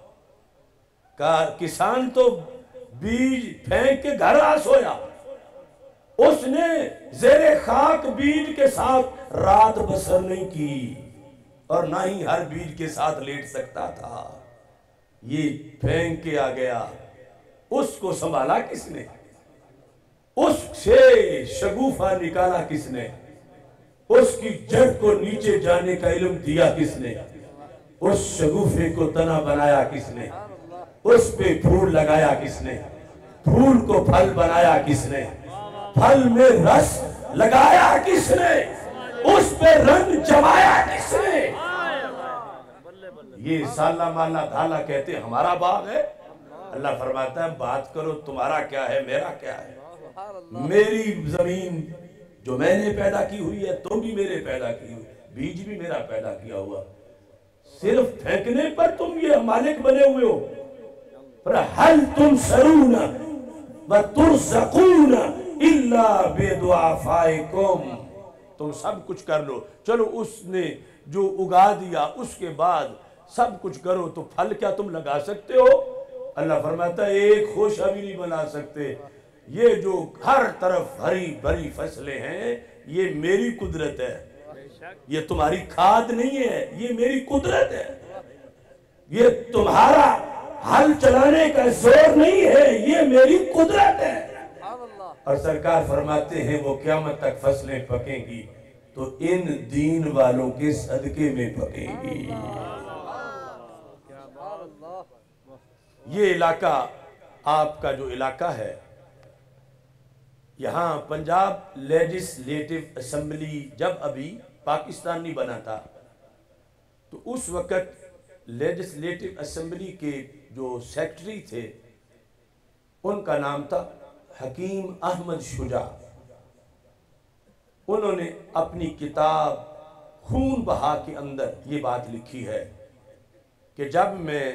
کسان تو بیج پھینک کے گھر آ سویا، اس نے زیر خاک بیج کے ساتھ رات بسر نہیں کی، اور نہ ہی ہر بیج کے ساتھ لیٹ سکتا تھا۔ یہ پھینک کے آ گیا، اس کو سنبھالا کس نے؟ اس سے شگوفہ نکالا کس نے؟ اس کی جڑ کو نیچے جانے کا علم دیا کس نے؟ اس شگوفے کو تنا بنایا کس نے؟ اس پہ پھول لگایا کس نے؟ پھول کو پھل بنایا کس نے؟ پھل میں رس لگایا کس نے؟ اس پہ رنگ جمایا کس نے؟ یہ سالہ مالا دھالا کہتے ہمارا باغ ہے۔ اللہ فرماتا ہے بات کرو تمہارا کیا ہے میرا کیا ہے؟ میری زمین جو میں نے پیدا کی ہوئی ہے، تم بھی میرے پیدا کی ہوئی، بیج بھی میرا پیدا کیا ہوا، صرف پھینکنے پر تم یہ مالک بنے ہوئے ہو۔ پر حل تنصرون وترزقون الا بدعافائکم، تم سب کچھ کر لو، چلو اس نے جو اگا دیا اس کے بعد سب کچھ کرو، تو پھل کیا تم لگا سکتے ہو؟ اللہ فرماتا ہے ایک خوشہ بھی نہیں بنا سکتے۔ یہ جو ہر طرف ہری بھری فصلیں ہیں یہ میری قدرت ہے، یہ تمہاری کھاد نہیں ہے، یہ میری قدرت ہے، یہ تمہارا ہل چلانے کا زور نہیں ہے، یہ میری قدرت ہے۔ اور سرکار فرماتے ہیں وہ قیامت تک فصلیں پکیں گی تو ان دین والوں کے صدقے میں پکیں گی۔ یہ علاقہ آپ کا جو علاقہ ہے، یہاں پنجاب لیجسلیٹو اسمبلی جب ابھی پاکستان نہیں بنا تھا تو اس وقت لیجسلیٹو اسمبلی کے جو سیکٹری تھے ان کا نام تھا حکیم احمد شجاع۔ انہوں نے اپنی کتاب خون بہا کے اندر یہ بات لکھی ہے کہ جب میں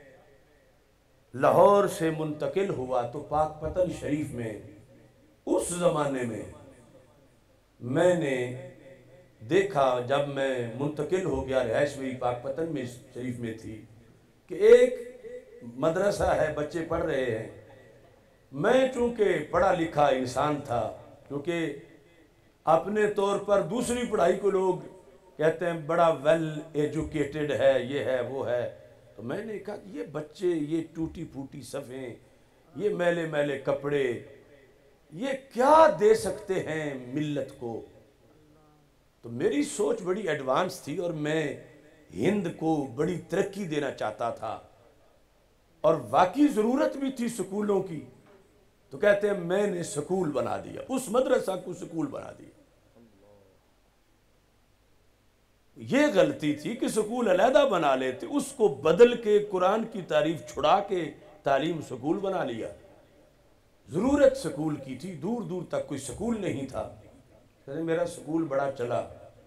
لاہور سے منتقل ہوا تو پاک پتن شریف میں اس زمانے میں میں نے دیکھا، جب میں منتقل ہو گیا، رہائش میری پاک پتن میں شریف میں تھی، کہ ایک مدرسہ ہے، بچے پڑھ رہے ہیں۔ میں چونکہ پڑھا لکھا انسان تھا، کیونکہ اپنے طور پر دوسری پڑھائی کو لوگ کہتے ہیں بڑا ویل ایجوکیٹڈ ہے، یہ ہے وہ ہے، تو میں نے کہا یہ بچے، یہ ٹوٹی پھوٹی صفیں، یہ میلے میلے کپڑے، یہ کیا دے سکتے ہیں ملت کو؟ تو میری سوچ بڑی ایڈوانس تھی اور میں ہند کو بڑی ترقی دینا چاہتا تھا اور واقعی ضرورت بھی تھی سکولوں کی، تو کہتے ہیں میں نے سکول بنا دیا، اس مدرسہ کو سکول بنا دیا۔ یہ غلطی تھی کہ سکول علیحدہ بنا لیتے، اس کو بدل کے قرآن کی تعریف چھڑا کے تعلیم سکول بنا لیا۔ ضرورت سکول کی تھی، دور دور تک کوئی سکول نہیں تھا۔ میرا سکول بڑا چلا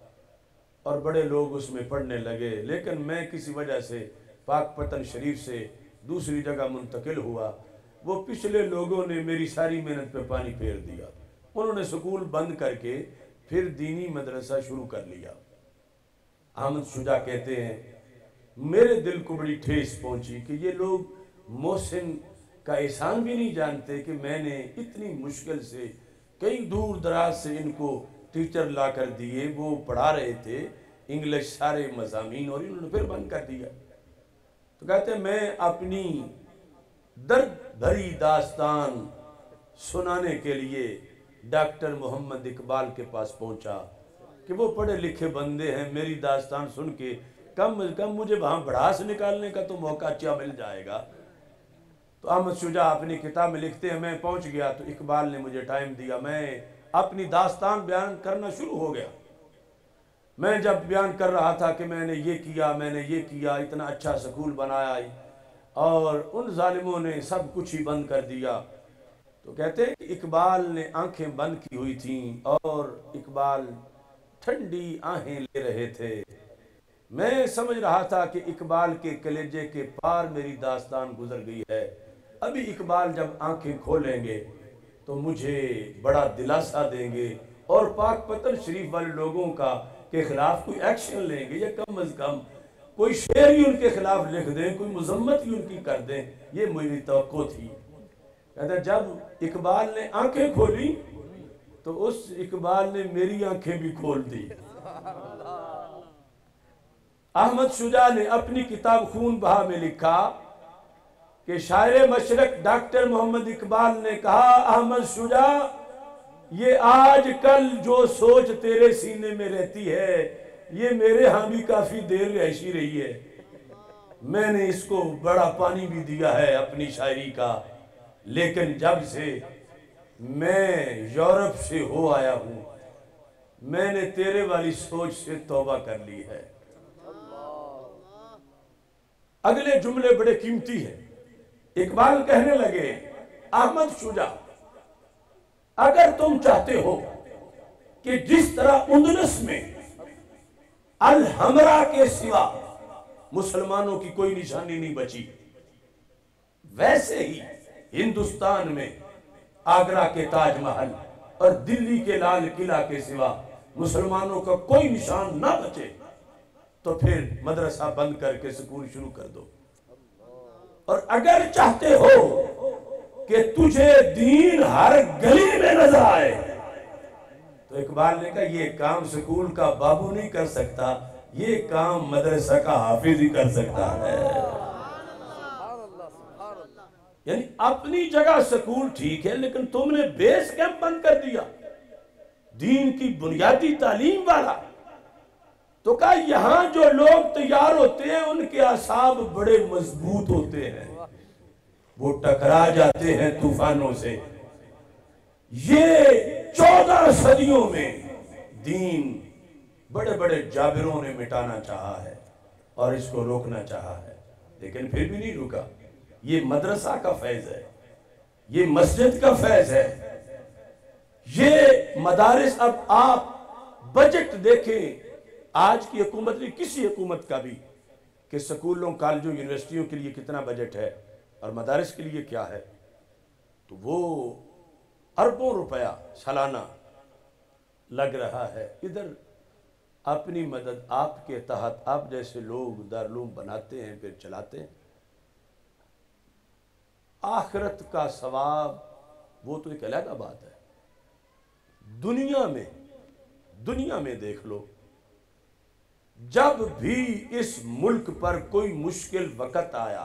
اور بڑے لوگ اس میں پڑھنے لگے، لیکن میں کسی وجہ سے پاک پتن شریف سے دوسری جگہ منتقل ہوا، وہ پچھلے لوگوں نے میری ساری محنت پہ پانی پھیر دیا، انہوں نے سکول بند کر کے پھر دینی مدرسہ شروع کر لیا۔ احمد شجاع کہتے ہیں میرے دل کو بڑی ٹھیس پہنچی کہ یہ لوگ محسن کا احسان بھی نہیں جانتے کہ میں نے اتنی مشکل سے کئی دور دراز سے ان کو ٹیچر لا کر دیے، وہ پڑھا رہے تھے انگلش سارے مضامین، اور انہوں نے پھر بند کر دیا۔ تو کہتے ہیں میں اپنی درد بھری داستان سنانے کے لیے ڈاکٹر محمد اقبال کے پاس پہنچا کہ وہ پڑھے لکھے بندے ہیں، میری داستان سن کے کم از کم مجھے وہاں بڑھاس نکالنے کا تو موقع اچھا مل جائے گا۔ تو احمد شجاع اپنی کتاب میں لکھتے ہیں میں پہنچ گیا تو اقبال نے مجھے ٹائم دیا، میں اپنی داستان بیان کرنا شروع ہو گیا۔ میں جب بیان کر رہا تھا کہ میں نے یہ کیا، میں نے یہ کیا، اتنا اچھا سکول بنایا اور ان ظالموں نے سب کچھ ہی بند کر دیا، تو کہتے ہیں کہ اقبال نے آنکھیں بند کی ہوئی تھیں اور اقبال ٹھنڈی آہیں لے رہے تھے۔ میں سمجھ رہا تھا کہ اقبال کے کلیجے کے پار میری داستان گزر گئی ہے، ابھی اقبال جب آنکھیں کھولیں گے تو مجھے بڑا دلاسا دیں گے اور پاک پتن شریف والے لوگوں کا کے خلاف کوئی ایکشن لیں گے، یا کم از کم کوئی شعر ہی ان کے خلاف لکھ دیں، کوئی مذمت ہی ان کی کر دیں، یہ میری توقع تھی۔ کہتا ہے جب اقبال نے آنکھیں کھولی تو اس اقبال نے میری آنکھیں بھی کھول دی۔ احمد شجاع نے اپنی کتاب خون بہا میں لکھا کہ شاعر مشرق ڈاکٹر محمد اقبال نے کہا احمد شجاع یہ آج کل جو سوچ تیرے سینے میں رہتی ہے یہ میرے ہاں بھی کافی دیر رہشی رہی ہے، میں نے اس کو بڑا پانی بھی دیا ہے اپنی شاعری کا، لیکن جب سے میں یورپ سے ہو آیا ہوں میں نے تیرے والی سوچ سے توبہ کر لی ہے۔ اگلے جملے بڑے قیمتی ہیں۔ اقبال کہنے لگے احمد شجاع اگر تم چاہتے ہو کہ جس طرح اندلس میں الحمرا کے سوا مسلمانوں کی کوئی نشانی نہیں بچی، ویسے ہی ہندوستان میں آگرہ کے تاج محل اور دلی کے لال قلعہ کے سوا مسلمانوں کا کوئی نشان نہ بچے، تو پھر مدرسہ بند کر کے سکول شروع کر دو، اور اگر چاہتے ہو کہ تجھے دین ہر گلی میں نظر آئے، تو اقبال نے کہا یہ کام سکول کا بابو نہیں کر سکتا، یہ کام مدرسہ کا حافظ ہی کر سکتا ہے۔ یعنی اپنی جگہ سکول ٹھیک ہے لیکن تم نے بیس کیمپ بند کر دیا، دین کی بنیادی تعلیم والا۔ تو کہا یہاں جو لوگ تیار ہوتے ہیں ان کے اعصاب بڑے مضبوط ہوتے ہیں، وہ ٹکرا جاتے ہیں طوفانوں سے۔ یہ چودہ صدیوں میں دین بڑے بڑے جابروں نے مٹانا چاہا ہے اور اس کو روکنا چاہا ہے، لیکن پھر بھی نہیں رکا۔ یہ مدرسہ کا فیض ہے، یہ مسجد کا فیض ہے، یہ مدارس۔ اب آپ بجٹ دیکھیں آج کی حکومت نہیں کسی حکومت کا بھی کہ سکولوں کالجوں یونیورسٹیوں کے لیے کتنا بجٹ ہے اور مدارس کے لیے کیا ہے، تو وہ اربوں روپیہ سالانہ لگ رہا ہے۔ ادھر اپنی مدد آپ کے تحت آپ جیسے لوگ دارالعلوم بناتے ہیں پھر چلاتے ہیں، آخرت کا ثواب وہ تو ایک علیحدہ بات ہے۔ دنیا میں دنیا میں دیکھ لو، جب بھی اس ملک پر کوئی مشکل وقت آیا،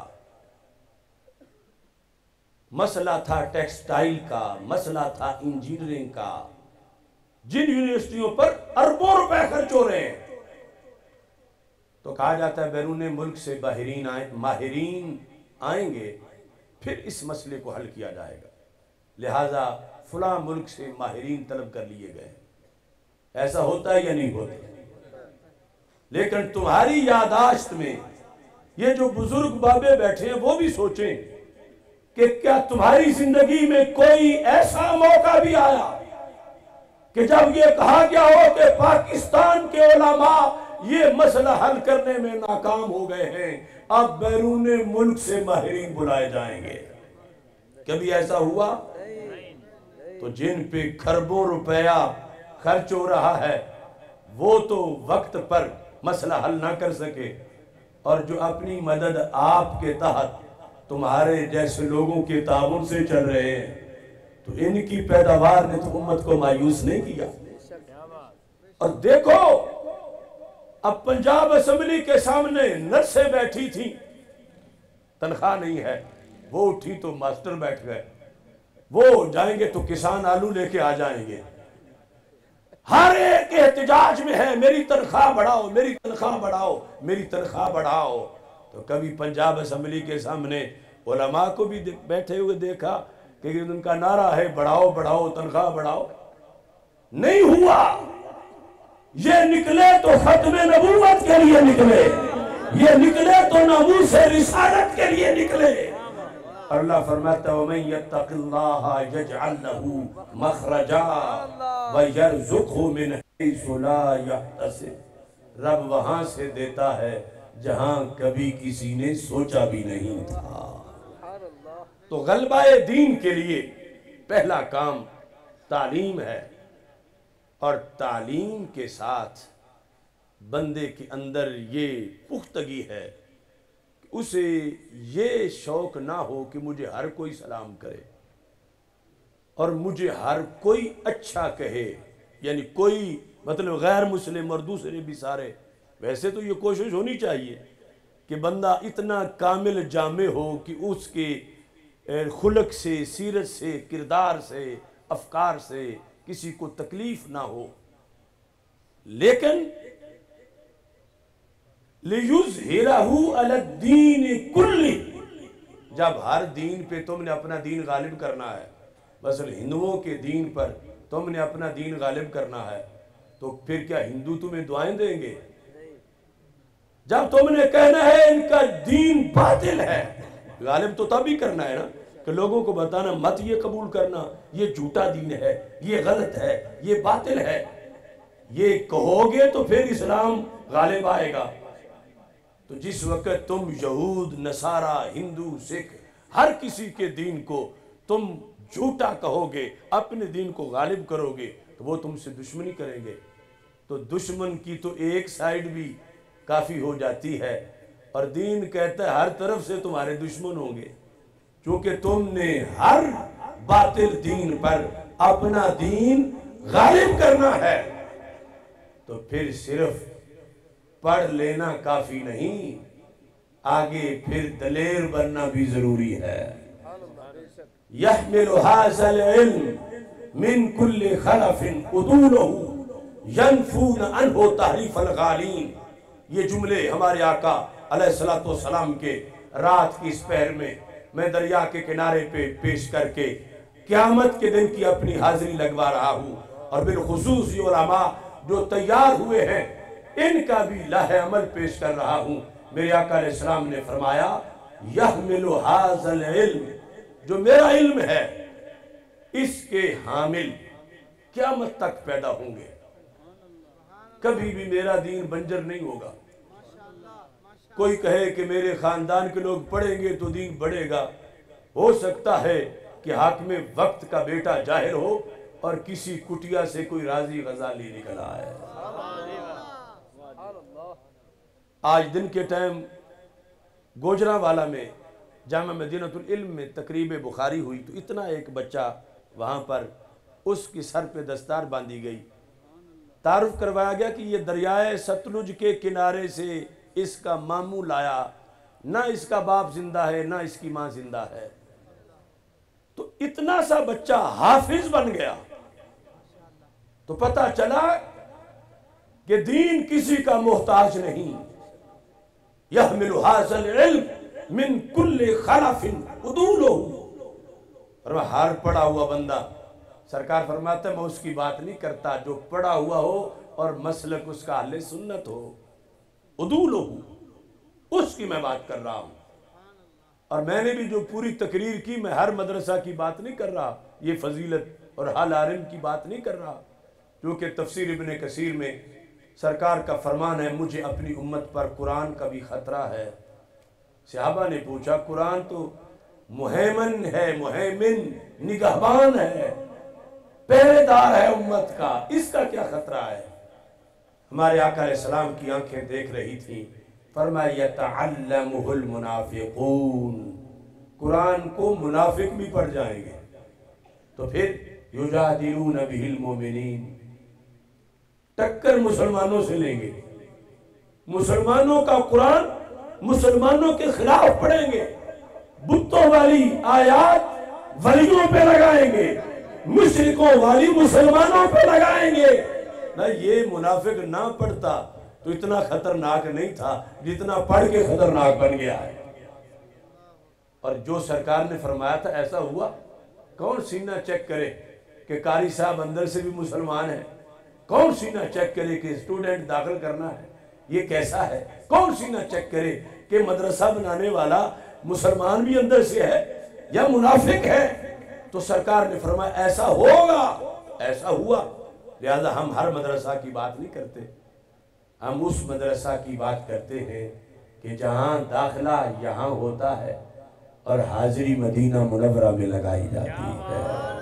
مسئلہ تھا ٹیکسٹائل کا، مسئلہ تھا انجینئرنگ کا، جن یونیورسٹیوں پر اربوں روپے خرچ ہو رہے ہیں، تو کہا جاتا ہے بیرون ملک سے باہرین آئیں ماہرین آئیں گے پھر اس مسئلے کو حل کیا جائے گا، لہٰذا فلاں ملک سے ماہرین طلب کر لیے گئے۔ ایسا ہوتا ہے یا نہیں ہوتا؟ لیکن تمہاری یاداشت میں یہ جو بزرگ بابے بیٹھے ہیں وہ بھی سوچیں کہ کیا تمہاری زندگی میں کوئی ایسا موقع بھی آیا کہ جب یہ کہا گیا ہو کہ پاکستان کے علماء یہ مسئلہ حل کرنے میں ناکام ہو گئے ہیں، اب بیرون ملک سے ماہرین بلائے جائیں گے؟ کبھی ایسا ہوا؟ تو جن پہ کھربوں روپیہ خرچ ہو رہا ہے وہ تو وقت پر مسئلہ حل نہ کر سکے، اور جو اپنی مدد آپ کے تحت تمہارے جیسے لوگوں کے تعاون سے چل رہے ہیں، تو ان کی پیداوار نے تو امت کو مایوس نہیں کیا۔ اور دیکھو اب پنجاب اسمبلی کے سامنے نرسیں بیٹھی تھیں، تنخواہ نہیں ہے، وہ اٹھی تو ماسٹر بیٹھ گئے، وہ جائیں گے تو کسان آلو لے کے آ جائیں گے، ہر ایک احتجاج میں ہے میری تنخواہ بڑھاؤ، میری تنخواہ بڑھاؤ، میری تنخواہ بڑھاؤ۔ تو کبھی پنجاب اسمبلی کے سامنے علماء کو بھی بیٹھے ہوئے دیکھا کہ ان کا نعرہ ہے بڑھاؤ بڑھاؤ تنخواہ بڑھاؤ؟ نہیں ہوا۔ یہ نکلے تو ختم نبوت کے لیے نکلے، یہ نکلے تو ناموس رسالت کے لیے نکلے۔ اللہ فرماتا ہے وَمَن يَتَّقِ اللَّهَ يَجْعَلْ لَهُ مَخْرَجًا وَيَرْزُقْهُ مِنْ حَيْثُ لَا يَحْتَسِبُ۔ رب وہاں سے دیتا ہے جہاں کبھی کسی نے سوچا بھی نہیں تھا۔ تو غلبہ دین کے لیے پہلا کام تعلیم ہے، اور تعلیم کے ساتھ بندے کے اندر یہ پختگی ہے کہ اسے یہ شوق نہ ہو کہ مجھے ہر کوئی سلام کرے اور مجھے ہر کوئی اچھا کہے، یعنی کوئی مطلب غیر مسلم اور دوسرے بھی سارے۔ ویسے تو یہ کوشش ہونی چاہیے کہ بندہ اتنا کامل جامع ہو کہ اس کے خلق سے، سیرت سے، کردار سے، افکار سے کسی کو تکلیف نہ ہو، لیکن لِيُظْهِرَهُ عَلَى الدِّينِ كُلِّهِ، جب ہر دین پہ تم نے اپنا دین غالب کرنا ہے، مثلا ہندوؤں کے دین پر تم نے اپنا دین غالب کرنا ہے، تو پھر کیا ہندو تمہیں دعائیں دیں گے؟ جب تم نے کہنا ہے ان کا دین باطل ہے، غالب تو تب ہی کرنا ہے نا، کہ لوگوں کو بتانا مت یہ قبول کرنا، یہ جھوٹا دین ہے، یہ غلط ہے، یہ باطل ہے۔ یہ کہو گے تو پھر اسلام غالب آئے گا۔ تو جس وقت تم یہود، نصارہ، ہندو، سکھ ہر کسی کے دین کو تم جھوٹا کہو گے، اپنے دین کو غالب کرو گے، تو وہ تم سے دشمنی کریں گے۔ تو دشمن کی تو ایک سائیڈ بھی کافی ہو جاتی ہے، اور دین کہتا ہے ہر طرف سے تمہارے دشمن ہوں گے، چونکہ تم نے ہر باطل دین پر اپنا دین غالب کرنا ہے۔ تو پھر صرف پڑھ لینا کافی نہیں، آگے پھر دلیر بننا بھی ضروری ہے۔ يَحْمِلُ هَذَا الْعِلْمِ مِنْ كُلِّ خَلَفٍ عُدُولُهُ يَنْفُونَ عَنْهُ تَحْرِيفَ الْغَالِينَ۔ یہ جملے ہمارے آقا علیہ السلام کے رات کی اس پہر میں میں دریا کے کنارے پہ پیش کر کے قیامت کے دن کی اپنی حاضری لگوا رہا ہوں، اور بالخصوص یہ علماء جو تیار ہوئے ہیں ان کا بھی لاہ عمل پیش کر رہا ہوں۔ میرے آقا علیہ السلام نے فرمایا یحمل ھذا العلم، جو میرا علم ہے اس کے حامل قیامت تک پیدا ہوں گے، کبھی بھی میرا دین بنجر نہیں ہوگا۔ کوئی کہے کہ میرے خاندان کے لوگ پڑھیں گے تو دین بڑھے گا، ہو سکتا ہے کہ حاکم وقت کا بیٹا جاہل ہو اور کسی کٹیا سے کوئی راضی غزالی نکل آئے۔ آج دن کے ٹائم گوجرانوالہ میں جامع مدینۃ العلم میں تقریب بخاری ہوئی، تو اتنا ایک بچہ وہاں پر اس کی سر پہ دستار باندھی گئی، تعارف کروایا گیا کہ یہ دریائے ستلج کے کنارے سے اس کا ماموں لایا، نہ اس کا باپ زندہ ہے نہ اس کی ماں زندہ ہے۔ تو اتنا سا بچہ حافظ بن گیا، تو پتہ چلا کہ دین کسی کا محتاج نہیں، یحمل ھذا العلم من کل خلف عدولہ، اور ہر پڑھا ہوا بندہ، سرکار فرماتا ہے میں اس کی بات نہیں کرتا جو پڑھا ہوا ہو اور مسلک اس کا اہل سنت ہو، عدولہ، اس کی میں بات کر رہا ہوں۔ اور میں نے بھی جو پوری تقریر کی، میں ہر مدرسہ کی بات نہیں کر رہا، یہ فضیلت اور حال عالم کی بات نہیں کر رہا، کیونکہ تفسیر ابن کثیر میں سرکار کا فرمان ہے مجھے اپنی امت پر قرآن کا بھی خطرہ ہے۔ صحابہ نے پوچھا قرآن تو مہیمن ہے، مہیمن نگہبان ہے، پہرے دار ہے امت کا، اس کا کیا خطرہ ہے؟ ہمارے آقا علیہ السلام کی آنکھیں دیکھ رہی تھیں، فرمایا یتعلمہ المنافقون، قرآن کو منافق بھی پڑھ جائیں گے، تو پھر یجادلون بہ المؤمنین، ٹکر مسلمانوں سے لیں گے، مسلمانوں کا قرآن مسلمانوں کے خلاف پڑھیں گے، بتوں والی آیات ولیوں پہ لگائیں گے، مشرکوں والی مسلمانوں پہ لگائیں گے۔ نہ یہ منافق نہ پڑھتا تو اتنا خطرناک نہیں تھا جتنا پڑھ کے خطرناک بن گیا ہے۔ اور جو سرکار نے فرمایا تھا ایسا ہوا۔ کون سینہ چیک کرے کہ قاری صاحب اندر سے بھی مسلمان ہے؟ کون سینہ چیک کرے کہ اسٹوڈنٹ داخل کرنا ہے یہ کیسا ہے؟ کون سینہ چیک کرے کہ مدرسہ بنانے والا مسلمان بھی اندر سے ہے یا منافق ہے؟ تو سرکار نے فرمایا ایسا ہوگا، ایسا ہوا۔ لہذا ہم ہر مدرسہ کی بات نہیں کرتے، ہم اس مدرسہ کی بات کرتے ہیں کہ جہاں داخلہ یہاں ہوتا ہے اور حاضری مدینہ منورہ میں لگائی جاتی ہے۔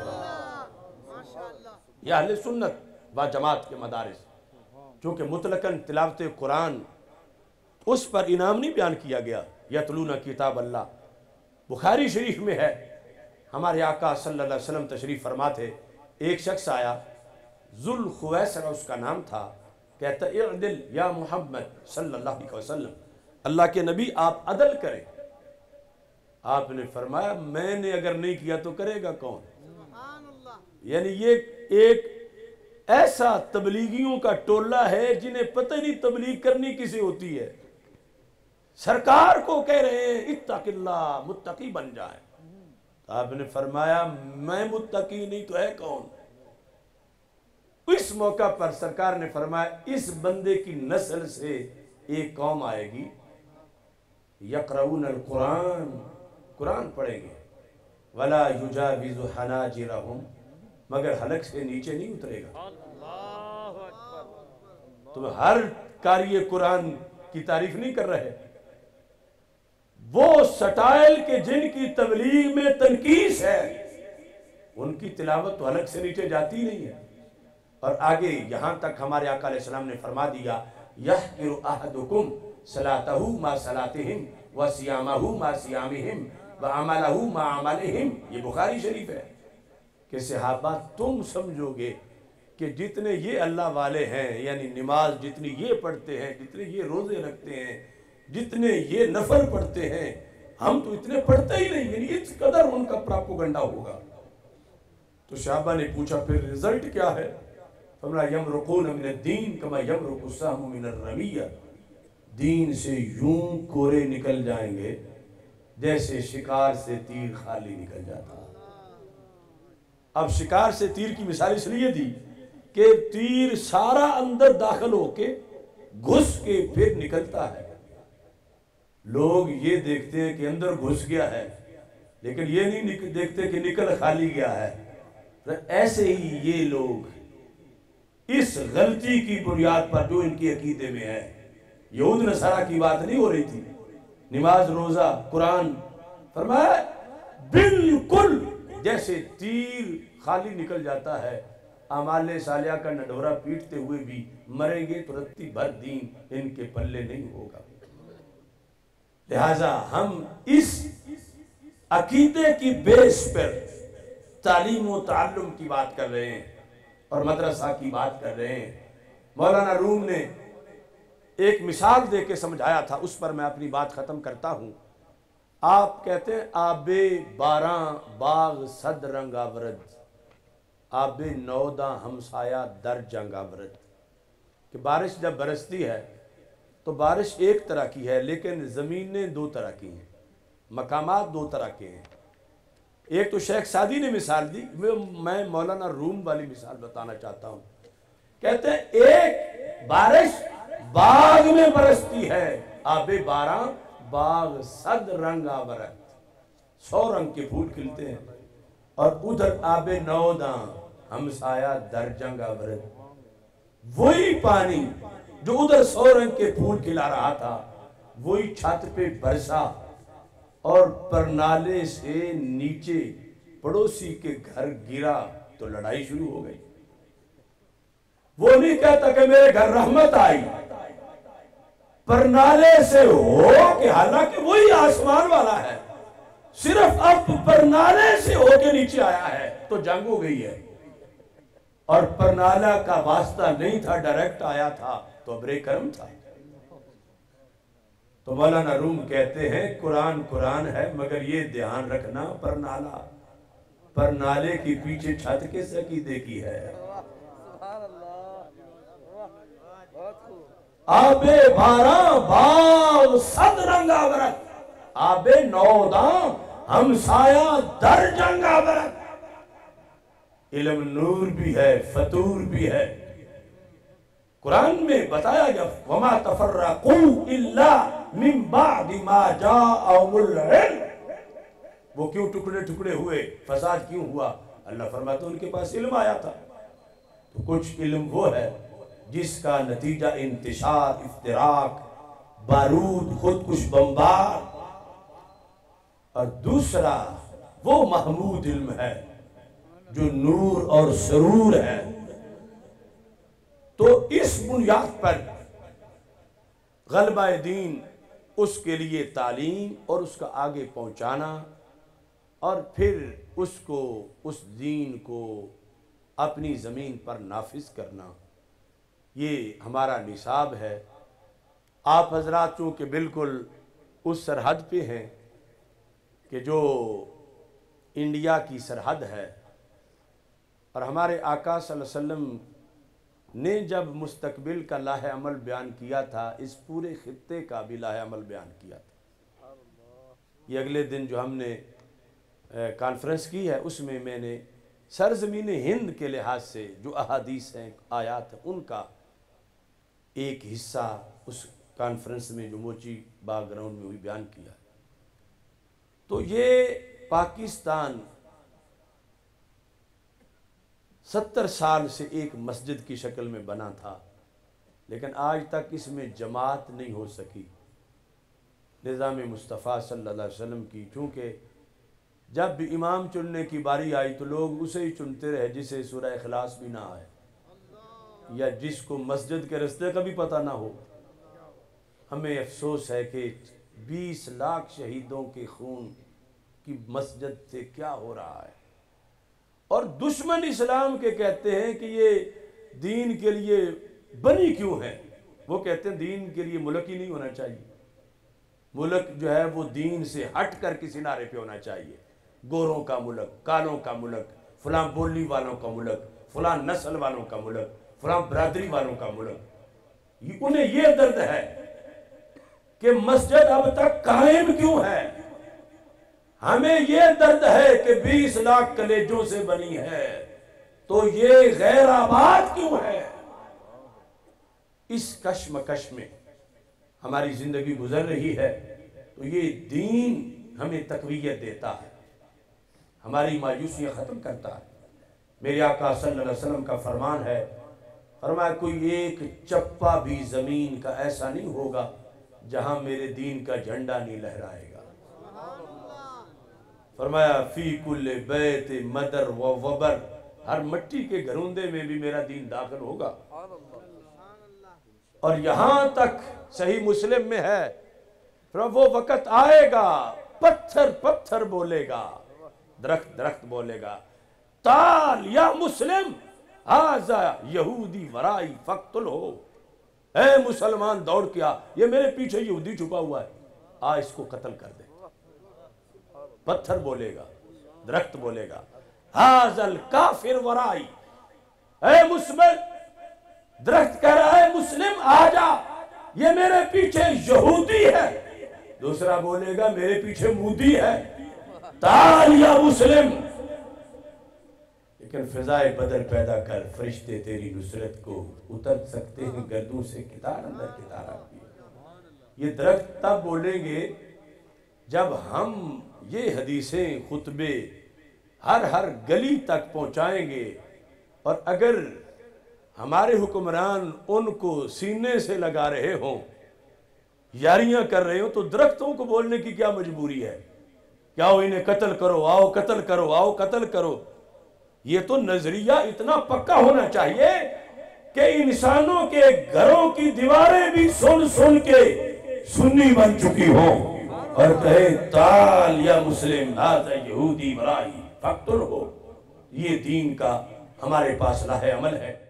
یہ اہل سنت و جماعت کے مدارس، چونکہ مطلقاً تلاوت قرآن اس پر انعام نہیں بیان کیا گیا، یتلون کتاب اللہ۔ بخاری شریف میں ہے، ہمارے آقا صلی اللہ علیہ وسلم تشریف فرما تھے، ایک شخص آیا، ذوالخویسرہ اس کا نام تھا، کہتا اعدل یا محمد صلی اللہ علیہ وسلم، اللہ کے نبی آپ عدل کریں۔ آپ نے فرمایا میں نے اگر نہیں کیا تو کرے گا کون؟ یعنی یہ ایک ایسا تبلیغیوں کا ٹولہ ہے جنہیں پتہ نہیں تبلیغ کرنی کسے ہوتی ہے، سرکار کو کہہ رہے ہیں اتق اللہ، متقی بن جائیں۔ آپ نے فرمایا میں متقی نہیں تو ہے کون؟ اس موقع پر سرکار نے فرمایا اس بندے کی نسل سے ایک قوم آئے گی، یقرؤون القرآن، قرآن پڑھیں گے، ولا یجاوز حناجرہم، مگر حلق سے نیچے نہیں اترے گا۔ تم ہر قاری قرآن کی تعریف نہیں کر رہے، وہ سٹائل کے جن کی تبلیغ میں تنقیص ہے ان کی تلاوت تو حلق سے نیچے جاتی نہیں ہے۔ اور آگے یہاں تک ہمارے آقا علیہ السلام نے فرما دیا یحقر احدکم صلاتہ ما صلاتہم وصیامہ ما صیامہم وعملہ ما عملہم، یہ بخاری شریف ہے کہ صحابہ تم سمجھو گے کہ جتنے یہ اللہ والے ہیں، یعنی نماز جتنی یہ پڑھتے ہیں، جتنے یہ روزے رکھتے ہیں، جتنے یہ نفل پڑھتے ہیں، ہم تو اتنے پڑھتے ہی نہیں، یعنی اس قدر ان کا پراپوگنڈا ہوگا۔ تو صحابہ نے پوچھا پھر رزلٹ کیا ہے؟ فرمایا یمرقون من الدین کما یمرق السهم من الرمیہ، دین سے یوں کورے نکل جائیں گے جیسے شکار سے تیر خالی نکل جاتا۔ اب شکار سے تیر کی مثال اس لیے دی کہ تیر سارا اندر داخل ہو کے گھس کے پھر نکلتا ہے، لوگ یہ دیکھتے ہیں کہ اندر گھس گیا ہے لیکن یہ نہیں دیکھتے کہ نکل خالی گیا ہے۔ ایسے ہی یہ لوگ اس غلطی کی بنیاد پر جو ان کی عقیدے میں ہے، یہود نصارہ کی بات نہیں ہو رہی تھی، نماز روزہ قرآن، فرمایا بالکل جیسے تیر خالی نکل جاتا ہے، اعمال صالحہ کا نڈورا پیٹتے ہوئے بھی مریں گے تو رتی بھر دین ان کے پلے نہیں ہوگا۔ لہٰذا ہم اس عقیدے کی بیس پر تعلیم و تعلم کی بات کر رہے ہیں اور مدرسہ کی بات کر رہے ہیں۔ مولانا روم نے ایک مثال دے کے سمجھایا تھا، اس پر میں اپنی بات ختم کرتا ہوں۔ آپ کہتے ہیں آب باراں باغ صد رنگا ورد، آب نوداں ہمسایہ در جنگا ورد، کہ بارش جب برستی ہے تو بارش ایک طرح کی ہے، لیکن زمینیں دو طرح کی ہیں، مقامات دو طرح کے ہیں۔ ایک تو شیخ سعدی نے مثال دی، میں مولانا روم والی مثال بتانا چاہتا ہوں۔ کہتے ہیں ایک بارش باغ میں برستی ہے، آب باراں باغ صد رنگ آورت، سو رنگ کے پھول کھلتے ہیں، اور ادھر آب نوداں ہمسایہ در جنگ آورت، وہی پانی جو ادھر سو رنگ کے پھول کھلا رہا تھا وہی چھت پہ برسا اور پرنالے سے نیچے پڑوسی کے گھر گرا تو لڑائی شروع ہو گئی۔ وہ نہیں کہتا کہ میرے گھر رحمت آئی، پرنالے سے ہو کہ حالانکہ وہی آسمان والا ہے، صرف اب پرنالے سے ہو کے نیچے آیا ہے تو جنگ ہو گئی ہے، اور پرنالہ کا واسطہ نہیں تھا، ڈائریکٹ آیا تھا تو ابر کرم تھا۔ تو مولانا روم کہتے ہیں قرآن قرآن ہے مگر یہ دھیان رکھنا پرنالہ پرنالے کی پیچھے چھت کس عقیدے کی ہے۔ آب باراں باغ صد رنگ آورت، آب نوداں ہمسایہ در جنگ آورت۔ علم نور بھی ہے، فطور بھی ہے۔ قرآن میں بتایا گیا وَمَا تَفَرَّقُوا إِلَّا مِن بَعْدِ مَا جَاءَهُمُ الْعِلْمُ، وہ کیوں ٹکڑے ٹکڑے ہوئے، فساد کیوں ہوا؟ اللہ فرماتا ان کے پاس علم آیا تھا۔ تو کچھ علم وہ ہے جس کا نتیجہ انتشار، افتراق، بارود، خودکش بمبار، اور دوسرا وہ محمود علم ہے جو نور اور سرور ہے۔ تو اس بنیاد پر غلبہ دین، اس کے لیے تعلیم اور اس کا آگے پہنچانا، اور پھر اس کو اس دین کو اپنی زمین پر نافذ کرنا، یہ ہمارا نصاب ہے۔ آپ حضرات چونکہ بالکل اس سرحد پہ ہیں کہ جو انڈیا کی سرحد ہے، اور ہمارے آقا صلی اللہ علیہ وسلم نے جب مستقبل کا لاہ عمل بیان کیا تھا، اس پورے خطے کا بھی لاہ عمل بیان کیا تھا۔ یہ اگلے دن جو ہم نے کانفرنس کی ہے اس میں میں نے سرزمین ہند کے لحاظ سے جو احادیث ہیں، آیات ہیں، ان کا ایک حصہ اس کانفرنس میں جو موچی باغ گراؤنڈ میں ہوئی بیان کیا۔ تو یہ پاکستان ستر سال سے ایک مسجد کی شکل میں بنا تھا، لیکن آج تک اس میں جماعت نہیں ہو سکی نظام مصطفیٰ صلی اللہ علیہ وسلم کی، چونکہ جب بھی امام چننے کی باری آئی تو لوگ اسے ہی چنتے رہے جسے سورہ اخلاص بھی نہ آئے، یا جس کو مسجد کے رستے کا بھی پتہ نہ ہو۔ ہمیں افسوس ہے کہ بیس لاکھ شہیدوں کے خون کی مسجد سے کیا ہو رہا ہے، اور دشمن اسلام کے کہتے ہیں کہ یہ دین کے لیے بنی کیوں ہے۔ وہ کہتے ہیں دین کے لیے ملک ہی نہیں ہونا چاہیے، ملک جو ہے وہ دین سے ہٹ کر کسی نعرے پہ ہونا چاہیے، گوروں کا ملک، کالوں کا ملک، فلاں بولی والوں کا ملک، فلاں نسل والوں کا ملک، فلاں برادری والوں کا ملک۔ انہیں یہ درد ہے کہ مسجد اب تک قائم کیوں ہے، ہمیں یہ درد ہے کہ بیس لاکھ کلیجوں سے بنی ہے تو یہ غیر آباد کیوں ہے۔ اس کشمکش میں ہماری زندگی گزر رہی ہے، تو یہ دین ہمیں تقویت دیتا ہے، ہماری مایوسیاں ختم کرتا ہے۔ میرے آقا صلی اللہ علیہ وسلم کا فرمان ہے، فرمایا کوئی ایک چپا بھی زمین کا ایسا نہیں ہوگا جہاں میرے دین کا جھنڈا نہیں لہرائے گا۔ فرمایا فی کل بیت مدر و وبر، ہر مٹی کے گھروندے میں بھی میرا دین داخل ہوگا۔ اور یہاں تک صحیح مسلم میں ہے، وہ وقت آئے گا پتھر پتھر بولے گا، درخت درخت بولے گا، تال یا مسلم ھذا یہودی ورائی فقتلہ، اے مسلمان دوڑ کیا، یہ میرے پیچھے یہودی چھپا ہوا ہے، آ اس کو قتل کر دے۔ پتھر بولے گا، درخت بولے گا، ھذا الکافر ورائی، اے مسلم، درخت کہہ رہا ہے مسلم آ جا، یہ میرے پیچھے یہودی ہے، دوسرا بولے گا میرے پیچھے مودی ہے، تعال یا مسلم۔ لیکن فضائے بدر پیدا کر، فرشتے تیری نصرت کو اتر سکتے ہیں گردوں سے کتار اندر کتار آتی ہے۔ یہ درخت تب بولیں گے جب ہم یہ حدیثیں خطبے ہر ہر گلی تک پہنچائیں گے، اور اگر ہمارے حکمران ان کو سینے سے لگا رہے ہوں، یاریاں کر رہے ہوں، تو درختوں کو بولنے کی کیا مجبوری ہے کہ آؤ انہیں قتل کرو، آؤ قتل کرو، آؤ قتل کرو۔ یہ تو نظریہ اتنا پکا ہونا چاہیے کہ انسانوں کے گھروں کی دیواریں بھی سن سن کے سنی بن چکی ہوں اور کہے تعال یا مسلم ھذا یہودی برائی فقتلہ۔ یہ دین کا ہمارے پاس راہ عمل ہے۔